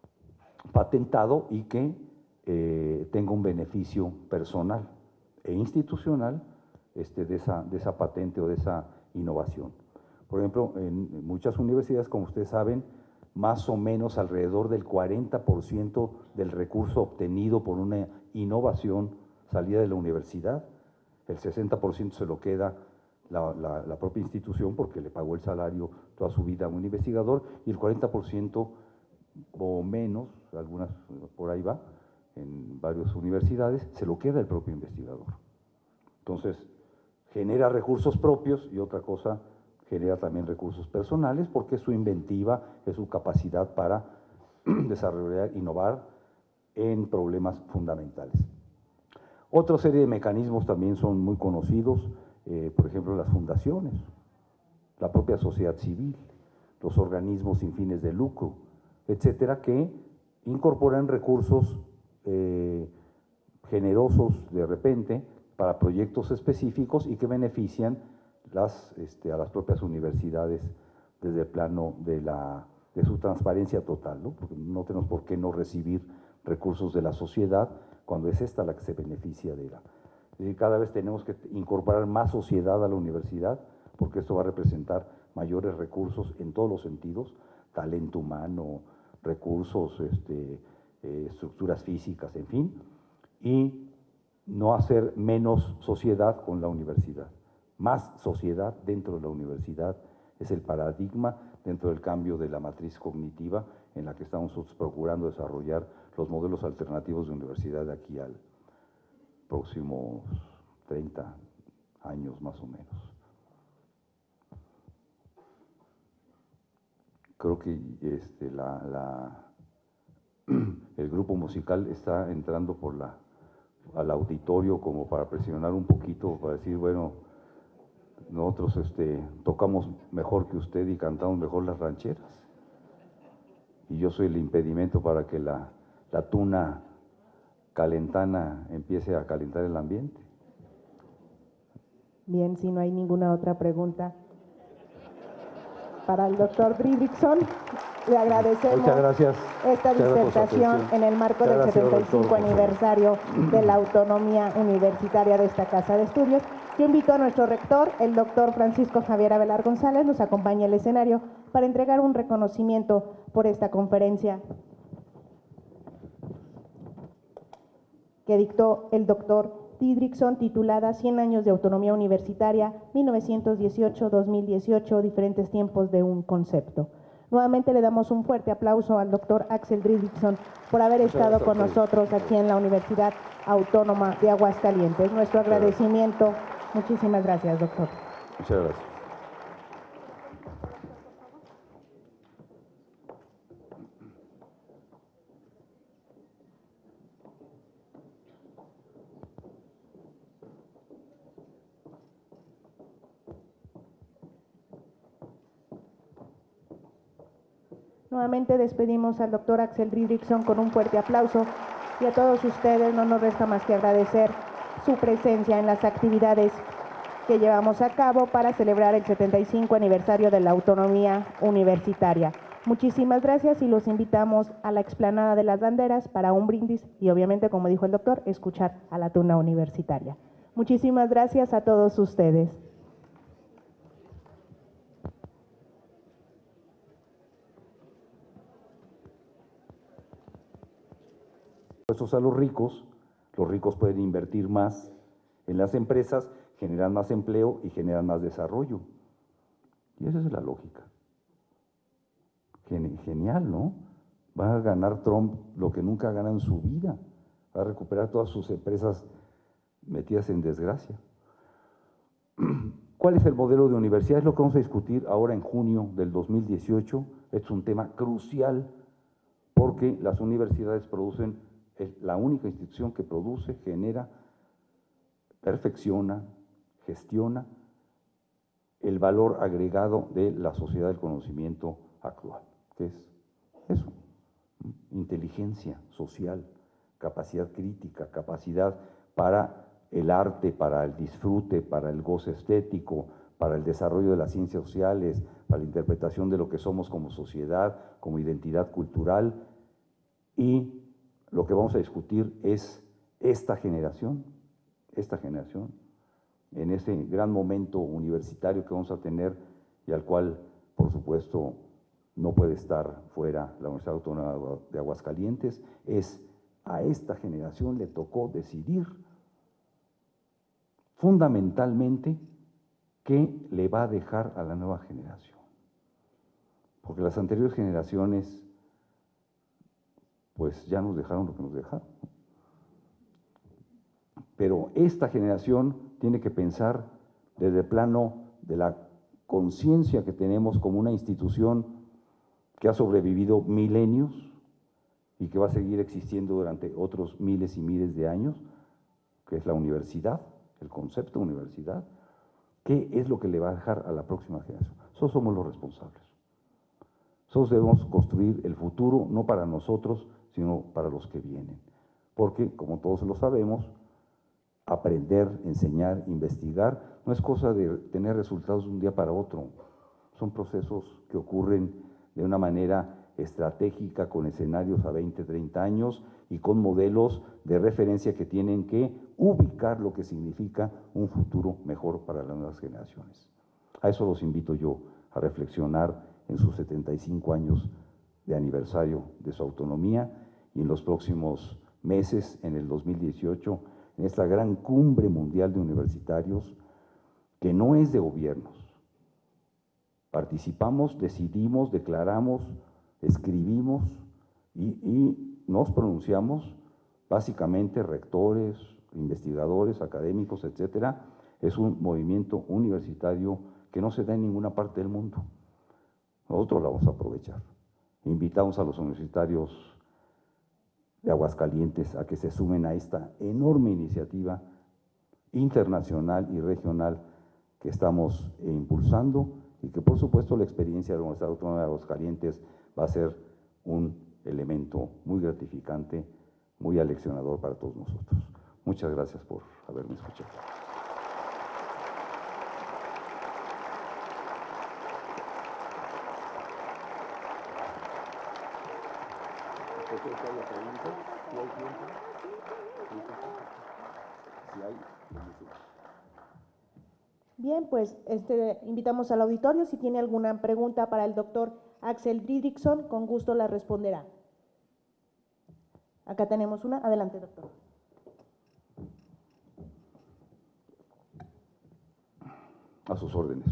Speaker 1: patentado y que eh, tenga un beneficio personal e institucional este, de, esa, de esa patente o de esa innovación. Por ejemplo, en muchas universidades, como ustedes saben, más o menos alrededor del cuarenta por ciento del recurso obtenido por una innovación salida de la universidad, el sesenta por ciento se lo queda la, la, la propia institución porque le pagó el salario toda su vida a un investigador, y el cuarenta por ciento o menos, algunas por ahí va, en varias universidades, se lo queda el propio investigador. Entonces, genera recursos propios y otra cosa, genera también recursos personales porque es su inventiva, es su capacidad para desarrollar, innovar en problemas fundamentales. Otra serie de mecanismos también son muy conocidos, eh, por ejemplo, las fundaciones, la propia sociedad civil, los organismos sin fines de lucro, etcétera, que incorporan recursos eh, generosos de repente para proyectos específicos y que benefician las, este, a las propias universidades desde el plano de, la, de su transparencia total, ¿no? Porque no tenemos por qué no recibir recursos de la sociedad cuando es esta la que se beneficia de la. Es decir, cada vez tenemos que incorporar más sociedad a la universidad porque esto va a representar mayores recursos en todos los sentidos, talento humano, recursos, este, eh, estructuras físicas, en fin, y no hacer menos sociedad con la universidad. Más sociedad dentro de la universidad es el paradigma dentro del cambio de la matriz cognitiva en la que estamos nosotros procurando desarrollar los modelos alternativos de universidad de aquí al próximos treinta años más o menos. Creo que este, la, la, el grupo musical está entrando por la, al auditorio como para presionar un poquito, para decir, bueno, nosotros este, tocamos mejor que usted y cantamos mejor las rancheras. Y yo soy el impedimento para que la, la tuna calentana empiece a calentar el ambiente.
Speaker 3: Bien, si no hay ninguna otra pregunta para el doctor Didrikson, le agradecemos
Speaker 1: Muchas gracias.
Speaker 3: esta disertación en el marco del setenta y cinco aniversario de la autonomía universitaria de esta Casa de Estudios. Yo invito a nuestro rector, el doctor Francisco Javier Avelar González, nos acompaña al escenario para entregar un reconocimiento por esta conferencia que dictó el doctor Didrikson, titulada cien años de autonomía universitaria, mil novecientos dieciocho a dos mil dieciocho, diferentes tiempos de un concepto. Nuevamente le damos un fuerte aplauso al doctor Axel Didrikson por haber estado con nosotros aquí en la Universidad Autónoma de Aguascalientes. Nuestro agradecimiento. Muchísimas gracias, doctor.
Speaker 1: Muchas gracias.
Speaker 3: Nuevamente despedimos al doctor Axel Didrikson con un fuerte aplauso y a todos ustedes no nos resta más que agradecer su presencia en las actividades que llevamos a cabo para celebrar el setenta y cinco aniversario de la autonomía universitaria. Muchísimas gracias y los invitamos a la explanada de las banderas para un brindis y obviamente, como dijo el doctor, escuchar a la tuna universitaria. Muchísimas gracias a todos ustedes.
Speaker 1: impuestos a los ricos, los ricos pueden invertir más en las empresas, generan más empleo y generan más desarrollo. Y esa es la lógica. Genial, ¿no? Va a ganar Trump lo que nunca gana en su vida. Va a recuperar todas sus empresas metidas en desgracia. ¿Cuál es el modelo de universidad? Es lo que vamos a discutir ahora en junio del dos mil dieciocho. Es un tema crucial porque las universidades producen, es la única institución que produce, genera, perfecciona, gestiona el valor agregado de la sociedad del conocimiento actual, que es eso, inteligencia social, capacidad crítica, capacidad para el arte, para el disfrute, para el goce estético, para el desarrollo de las ciencias sociales, para la interpretación de lo que somos como sociedad, como identidad cultural. Y lo que vamos a discutir es esta generación, esta generación, en ese gran momento universitario que vamos a tener y al cual, por supuesto, no puede estar fuera la Universidad Autónoma de Aguascalientes, es a esta generación le tocó decidir fundamentalmente qué le va a dejar a la nueva generación. Porque las anteriores generaciones, pues ya nos dejaron lo que nos dejaron. Pero esta generación tiene que pensar desde el plano de la conciencia que tenemos como una institución que ha sobrevivido milenios y que va a seguir existiendo durante otros miles y miles de años, que es la universidad, el concepto de universidad. ¿Qué es lo que le va a dejar a la próxima generación? Nosotros somos los responsables. Nosotros debemos construir el futuro, no para nosotros, sino para los que vienen. Porque, como todos lo sabemos, aprender, enseñar, investigar, no es cosa de tener resultados de un día para otro. Son procesos que ocurren de una manera estratégica, con escenarios a veinte, treinta años y con modelos de referencia que tienen que ubicar lo que significa un futuro mejor para las nuevas generaciones. A eso los invito yo a reflexionar en sus setenta y cinco años de aniversario de su autonomía y en los próximos meses, en el dos mil dieciocho, en esta gran cumbre mundial de universitarios, que no es de gobiernos. Participamos, decidimos, declaramos, escribimos y, y nos pronunciamos, básicamente rectores, investigadores, académicos, etcétera. Es un movimiento universitario que no se da en ninguna parte del mundo. Nosotros lo vamos a aprovechar. Invitamos a los universitarios de Aguascalientes a que se sumen a esta enorme iniciativa internacional y regional que estamos impulsando y que, por supuesto, la experiencia de la Universidad Autónoma de Aguascalientes va a ser un elemento muy gratificante, muy aleccionador para todos nosotros. Muchas gracias por haberme escuchado.
Speaker 3: Bien, pues este, invitamos al auditorio. Si tiene alguna pregunta para el doctor Axel Didrikson, con gusto la responderá. Acá tenemos una. Adelante, doctor.
Speaker 1: A sus órdenes.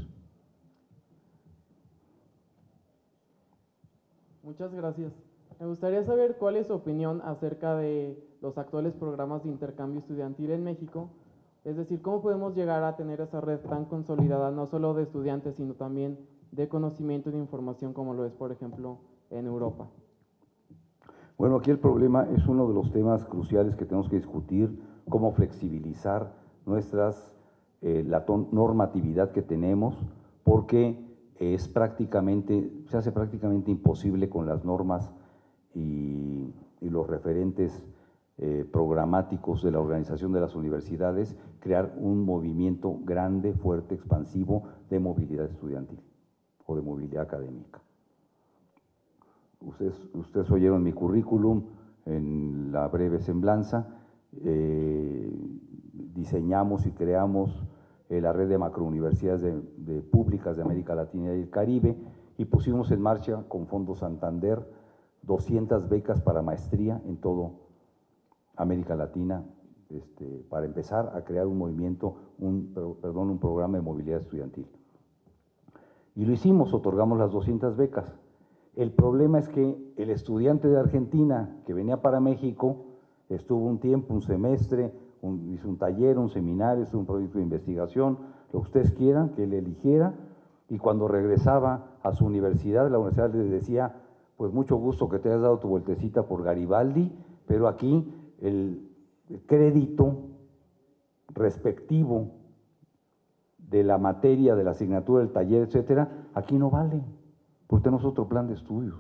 Speaker 4: Muchas gracias. Me gustaría saber cuál es su opinión acerca de los actuales programas de intercambio estudiantil en México. Es decir, ¿cómo podemos llegar a tener esa red tan consolidada, no solo de estudiantes, sino también de conocimiento y de información, como lo es, por ejemplo, en Europa?
Speaker 1: Bueno, aquí el problema es uno de los temas cruciales que tenemos que discutir, cómo flexibilizar nuestras, eh, la normatividad que tenemos, porque es prácticamente, se hace prácticamente imposible con las normas y, y los referentes eh, programáticos de la organización de las universidades, crear un movimiento grande, fuerte, expansivo de movilidad estudiantil o de movilidad académica. Ustedes, ustedes oyeron mi currículum en la breve semblanza, eh, diseñamos y creamos eh, la red de macrouniversidades de, de públicas de América Latina y el Caribe y pusimos en marcha con Fondo Santander doscientas becas para maestría en todo América Latina, este, para empezar a crear un movimiento, un, perdón, un programa de movilidad estudiantil. Y lo hicimos, otorgamos las doscientas becas. El problema es que el estudiante de Argentina que venía para México estuvo un tiempo, un semestre, un, hizo un taller, un seminario, hizo un proyecto de investigación, lo que ustedes quieran, que él eligiera, y cuando regresaba a su universidad, la universidad le decía, pues mucho gusto que te hayas dado tu vueltecita por Garibaldi, pero aquí el crédito respectivo de la materia, de la asignatura, del taller, etcétera, aquí no vale, porque tenemos otro plan de estudios.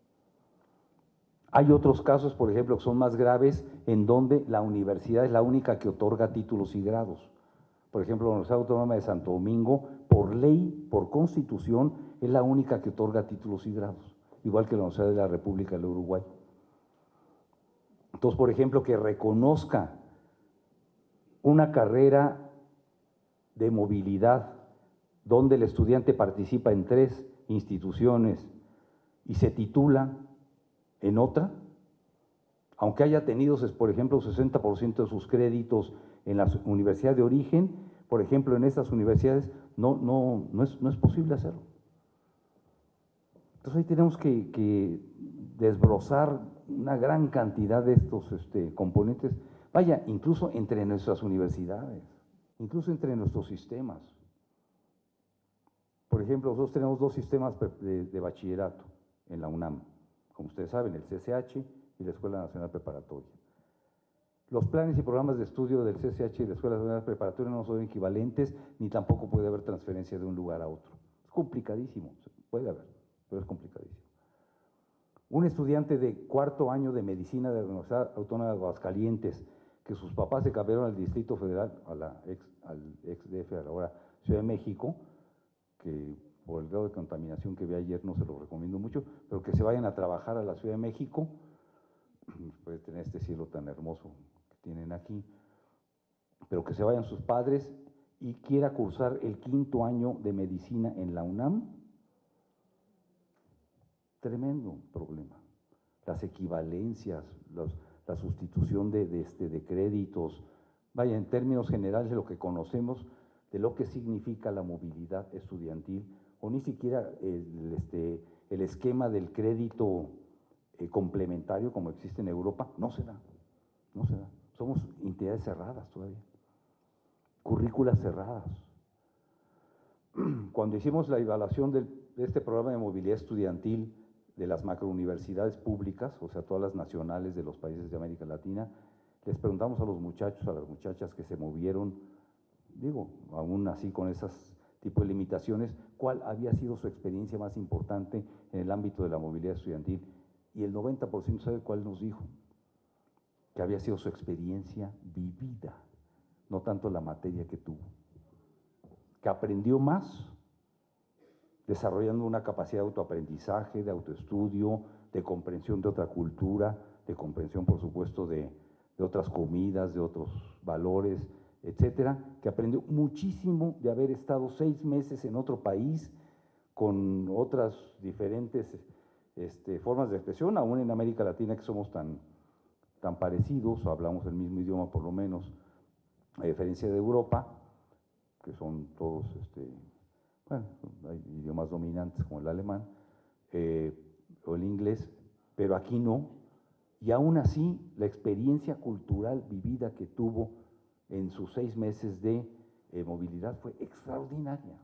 Speaker 1: Hay otros casos, por ejemplo, que son más graves, en donde la universidad es la única que otorga títulos y grados. Por ejemplo, la Universidad Autónoma de Santo Domingo, por ley, por constitución, es la única que otorga títulos y grados, igual que la Universidad de la República del Uruguay. Entonces, por ejemplo, que reconozca una carrera de movilidad donde el estudiante participa en tres instituciones y se titula en otra, aunque haya tenido, por ejemplo, sesenta por ciento de sus créditos en la universidad de origen, por ejemplo, en estas universidades no, no, no, es, no es posible hacerlo. Entonces ahí tenemos que, que desbrozar una gran cantidad de estos este, componentes, vaya, incluso entre nuestras universidades, incluso entre nuestros sistemas. Por ejemplo, nosotros tenemos dos sistemas de, de bachillerato en la UNAM, como ustedes saben, el C C H y la Escuela Nacional Preparatoria. Los planes y programas de estudio del C C H y la Escuela Nacional Preparatoria no son equivalentes, ni tampoco puede haber transferencia de un lugar a otro. Es complicadísimo, puede haber, pero es complicadísimo. Un estudiante de cuarto año de medicina de la Universidad Autónoma de Aguascalientes, que sus papás se cambiaron al Distrito Federal, a la ex, al ex D F, a la ahora Ciudad de México, que por el grado de contaminación que vi ayer no se lo recomiendo mucho, pero que se vayan a trabajar a la Ciudad de México, puede tener este cielo tan hermoso que tienen aquí, pero que se vayan sus padres y quiera cursar el quinto año de medicina en la UNAM, tremendo problema. Las equivalencias, los, la sustitución de, de, este, de créditos, vaya, en términos generales de lo que conocemos, de lo que significa la movilidad estudiantil, o ni siquiera el, este, el esquema del crédito eh, complementario como existe en Europa, no se da, no se da. Somos entidades cerradas todavía, currículas cerradas. Cuando hicimos la evaluación del, de este programa de movilidad estudiantil de las macrouniversidades públicas, o sea, todas las nacionales de los países de América Latina, les preguntamos a los muchachos, a las muchachas que se movieron, digo, aún así con esas tipo de limitaciones, cuál había sido su experiencia más importante en el ámbito de la movilidad estudiantil. Y el noventa por ciento sabe cuál nos dijo, que había sido su experiencia vivida, no tanto la materia que tuvo, que aprendió más desarrollando una capacidad de autoaprendizaje, de autoestudio, de comprensión de otra cultura, de comprensión, por supuesto, de, de otras comidas, de otros valores, etcétera, que aprendió muchísimo de haber estado seis meses en otro país con otras diferentes este, formas de expresión, aún en América Latina que somos tan, tan parecidos, o hablamos el mismo idioma por lo menos, a diferencia de Europa, que son todos, este, bueno, hay idiomas dominantes como el alemán eh, o el inglés, pero aquí no, y aún así la experiencia cultural vivida que tuvo en sus seis meses de eh, movilidad fue extraordinaria.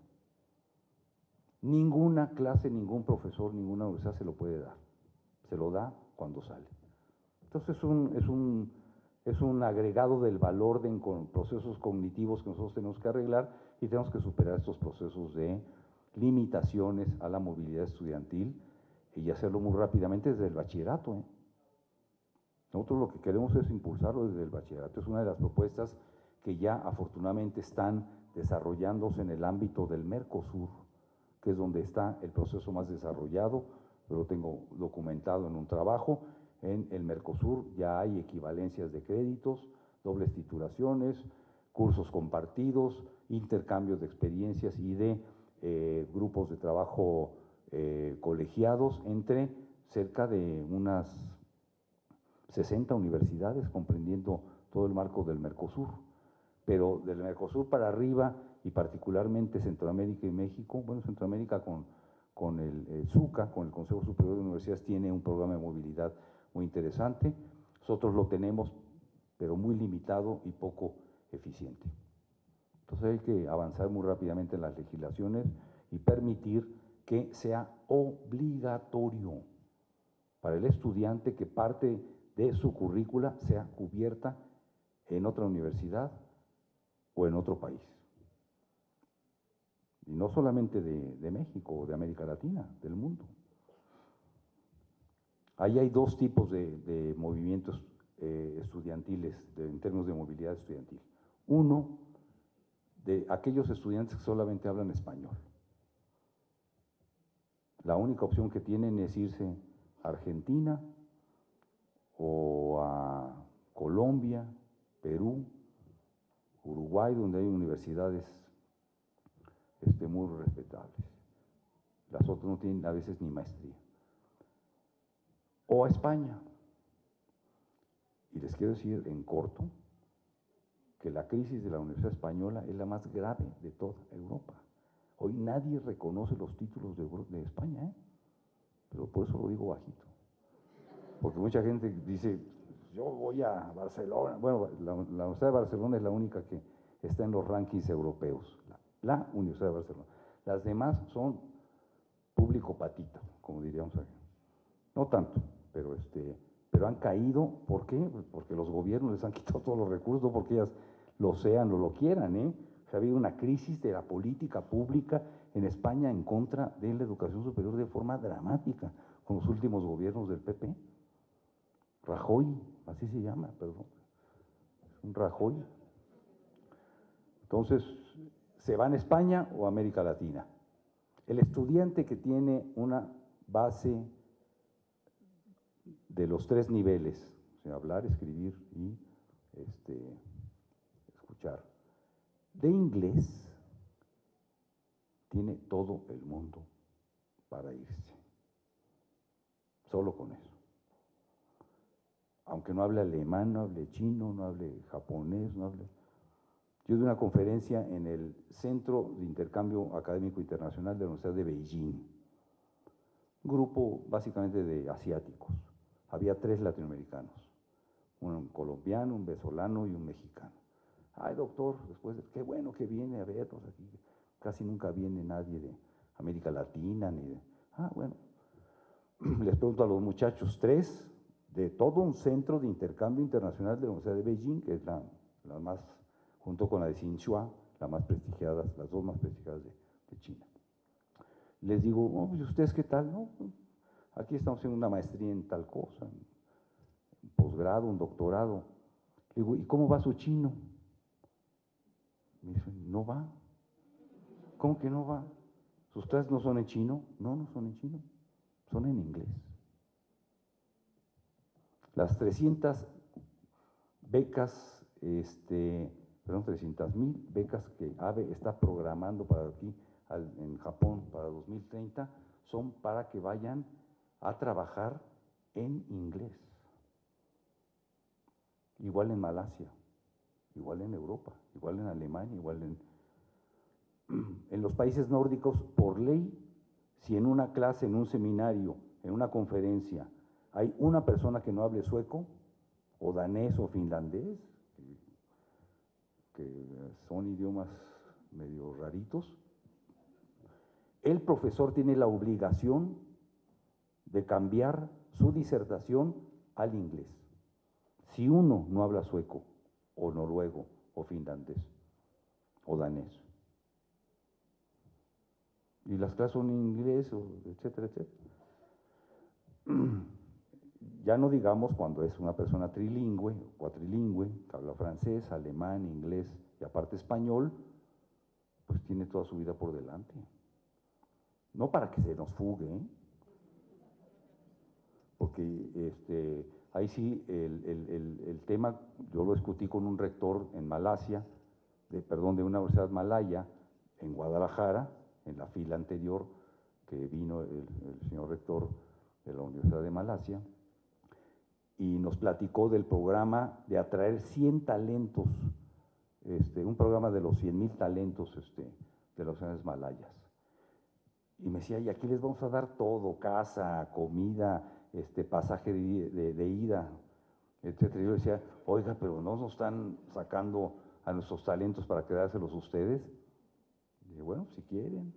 Speaker 1: Ninguna clase, ningún profesor, ninguna universidad se lo puede dar, se lo da cuando sale. Entonces es un, es un, es un agregado del valor de con procesos cognitivos que nosotros tenemos que arreglar y tenemos que superar estos procesos de limitaciones a la movilidad estudiantil y hacerlo muy rápidamente desde el bachillerato, ¿eh? Nosotros lo que queremos es impulsarlo desde el bachillerato, es una de las propuestas que ya afortunadamente están desarrollándose en el ámbito del Mercosur, que es donde está el proceso más desarrollado, yo lo tengo documentado en un trabajo. En el Mercosur ya hay equivalencias de créditos, dobles titulaciones, cursos compartidos, intercambios de experiencias y de eh, grupos de trabajo eh, colegiados entre cerca de unas sesenta universidades comprendiendo todo el marco del Mercosur, pero del Mercosur para arriba y particularmente Centroamérica y México, bueno, Centroamérica con, con el, el SUCA, con el Consejo Superior de Universidades, tiene un programa de movilidad muy interesante. Nosotros lo tenemos, pero muy limitado y poco eficiente. Entonces hay que avanzar muy rápidamente en las legislaciones y permitir que sea obligatorio para el estudiante que parte de su currícula sea cubierta en otra universidad o en otro país. Y no solamente de, de México o de América Latina, del mundo. Ahí hay dos tipos de, de movimientos eh, estudiantiles de, en términos de movilidad estudiantil. Uno, de aquellos estudiantes que solamente hablan español. La única opción que tienen es irse a Argentina o a Colombia, Perú, Uruguay, donde hay universidades este, muy respetables. Las otras no tienen a veces ni maestría. O a España. Y les quiero decir en corto que la crisis de la Universidad Española es la más grave de toda Europa. Hoy nadie reconoce los títulos de, de España, ¿eh? Pero por eso lo digo bajito. Porque mucha gente dice, yo voy a Barcelona. Bueno, la, la Universidad de Barcelona es la única que está en los rankings europeos, la, la Universidad de Barcelona. Las demás son público patito, como diríamos aquí. No tanto, pero, este, pero han caído. ¿Por qué? Porque los gobiernos les han quitado todos los recursos, no porque ellas lo sean o lo quieran, ¿eh? O sea, ha habido una crisis de la política pública en España en contra de la educación superior de forma dramática, con los últimos gobiernos del P P. Rajoy, así se llama, perdón, es un Rajoy. Entonces, ¿se va a España o a América Latina? El estudiante que tiene una base de los tres niveles, o sea, hablar, escribir y este, escuchar, de inglés, tiene todo el mundo para irse, solo con eso. Aunque no hable alemán, no hable chino, no hable japonés, no hable… Yo di una conferencia en el Centro de Intercambio Académico Internacional de la Universidad de Beijing, un grupo básicamente de asiáticos. Había tres latinoamericanos, un colombiano, un venezolano y un mexicano. Ay, doctor, después, qué bueno que viene a vernos aquí. Casi nunca viene nadie de América Latina, ni de… Ah, bueno. Les pregunto a los muchachos, tres de todo un centro de intercambio internacional de la Universidad de Beijing, que es la, la más, junto con la de Tsinghua, la más prestigiadas, las dos más prestigiadas de, de China. Les digo, oh, pues, ¿ustedes qué tal? No, aquí estamos haciendo una maestría en tal cosa, un posgrado, un doctorado. Le digo, ¿y cómo va su chino? Me dicen, no va. ¿Cómo que no va? ¿Sus clases no son en chino? No, no son en chino, son en inglés. Las trescientas becas, este, perdón, trescientas mil becas que ABE está programando para aquí, al, en Japón, para dos mil treinta, son para que vayan a trabajar en inglés. Igual en Malasia, igual en Europa, igual en Alemania, igual en… En los países nórdicos, por ley, si en una clase, en un seminario, en una conferencia, hay una persona que no hable sueco, o danés o finlandés, que, que son idiomas medio raritos, el profesor tiene la obligación de cambiar su disertación al inglés. Si uno no habla sueco, o noruego, o finlandés, o danés, y las clases son en inglés, o etcétera, etcétera. Ya no digamos cuando es una persona trilingüe, o cuatrilingüe, que habla francés, alemán, inglés y aparte español, pues tiene toda su vida por delante. No para que se nos fugue, ¿eh? Porque este, ahí sí el, el, el, el tema, yo lo discutí con un rector en Malasia, de, perdón, de una universidad malaya, en Guadalajara, en la fila anterior que vino el, el señor rector de la Universidad de Malasia, y nos platicó del programa de atraer cien talentos, este, un programa de los cien mil talentos este, de las Ciudades Malayas. Y me decía, y aquí les vamos a dar todo, casa, comida, este, pasaje de, de, de ida, etcétera. Y yo decía, oiga, pero ¿no nos están sacando a nuestros talentos para quedárselos ustedes? Y dije, bueno, si quieren.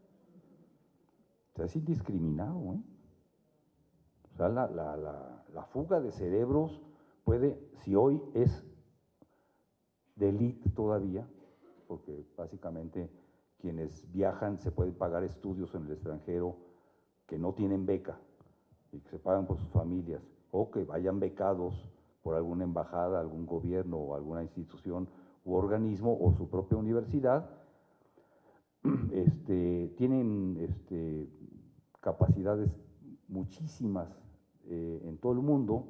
Speaker 1: O sea, es indiscriminado, ¿eh? O sea, la, la, la, la fuga de cerebros puede, si hoy es de élite todavía, porque básicamente quienes viajan se pueden pagar estudios en el extranjero que no tienen beca y que se pagan por sus familias, o que vayan becados por alguna embajada, algún gobierno o alguna institución u organismo o su propia universidad, este, tienen este, capacidades muchísimas eh, en todo el mundo,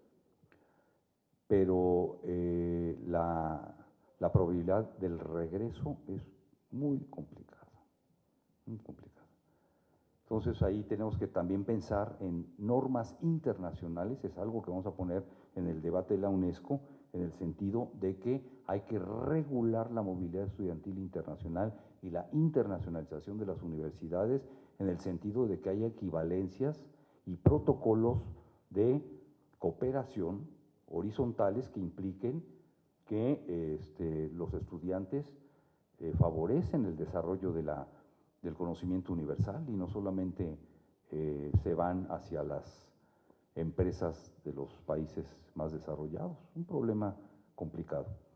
Speaker 1: pero eh, la, la probabilidad del regreso es muy complicada, muy complicada. Entonces ahí tenemos que también pensar en normas internacionales, es algo que vamos a poner en el debate de la UNESCO, en el sentido de que hay que regular la movilidad estudiantil internacional y la internacionalización de las universidades, en el sentido de que haya equivalencias y protocolos de cooperación horizontales que impliquen que este, los estudiantes eh, favorecen el desarrollo de la, del conocimiento universal y no solamente eh, se van hacia las empresas de los países más desarrollados. Un problema complicado.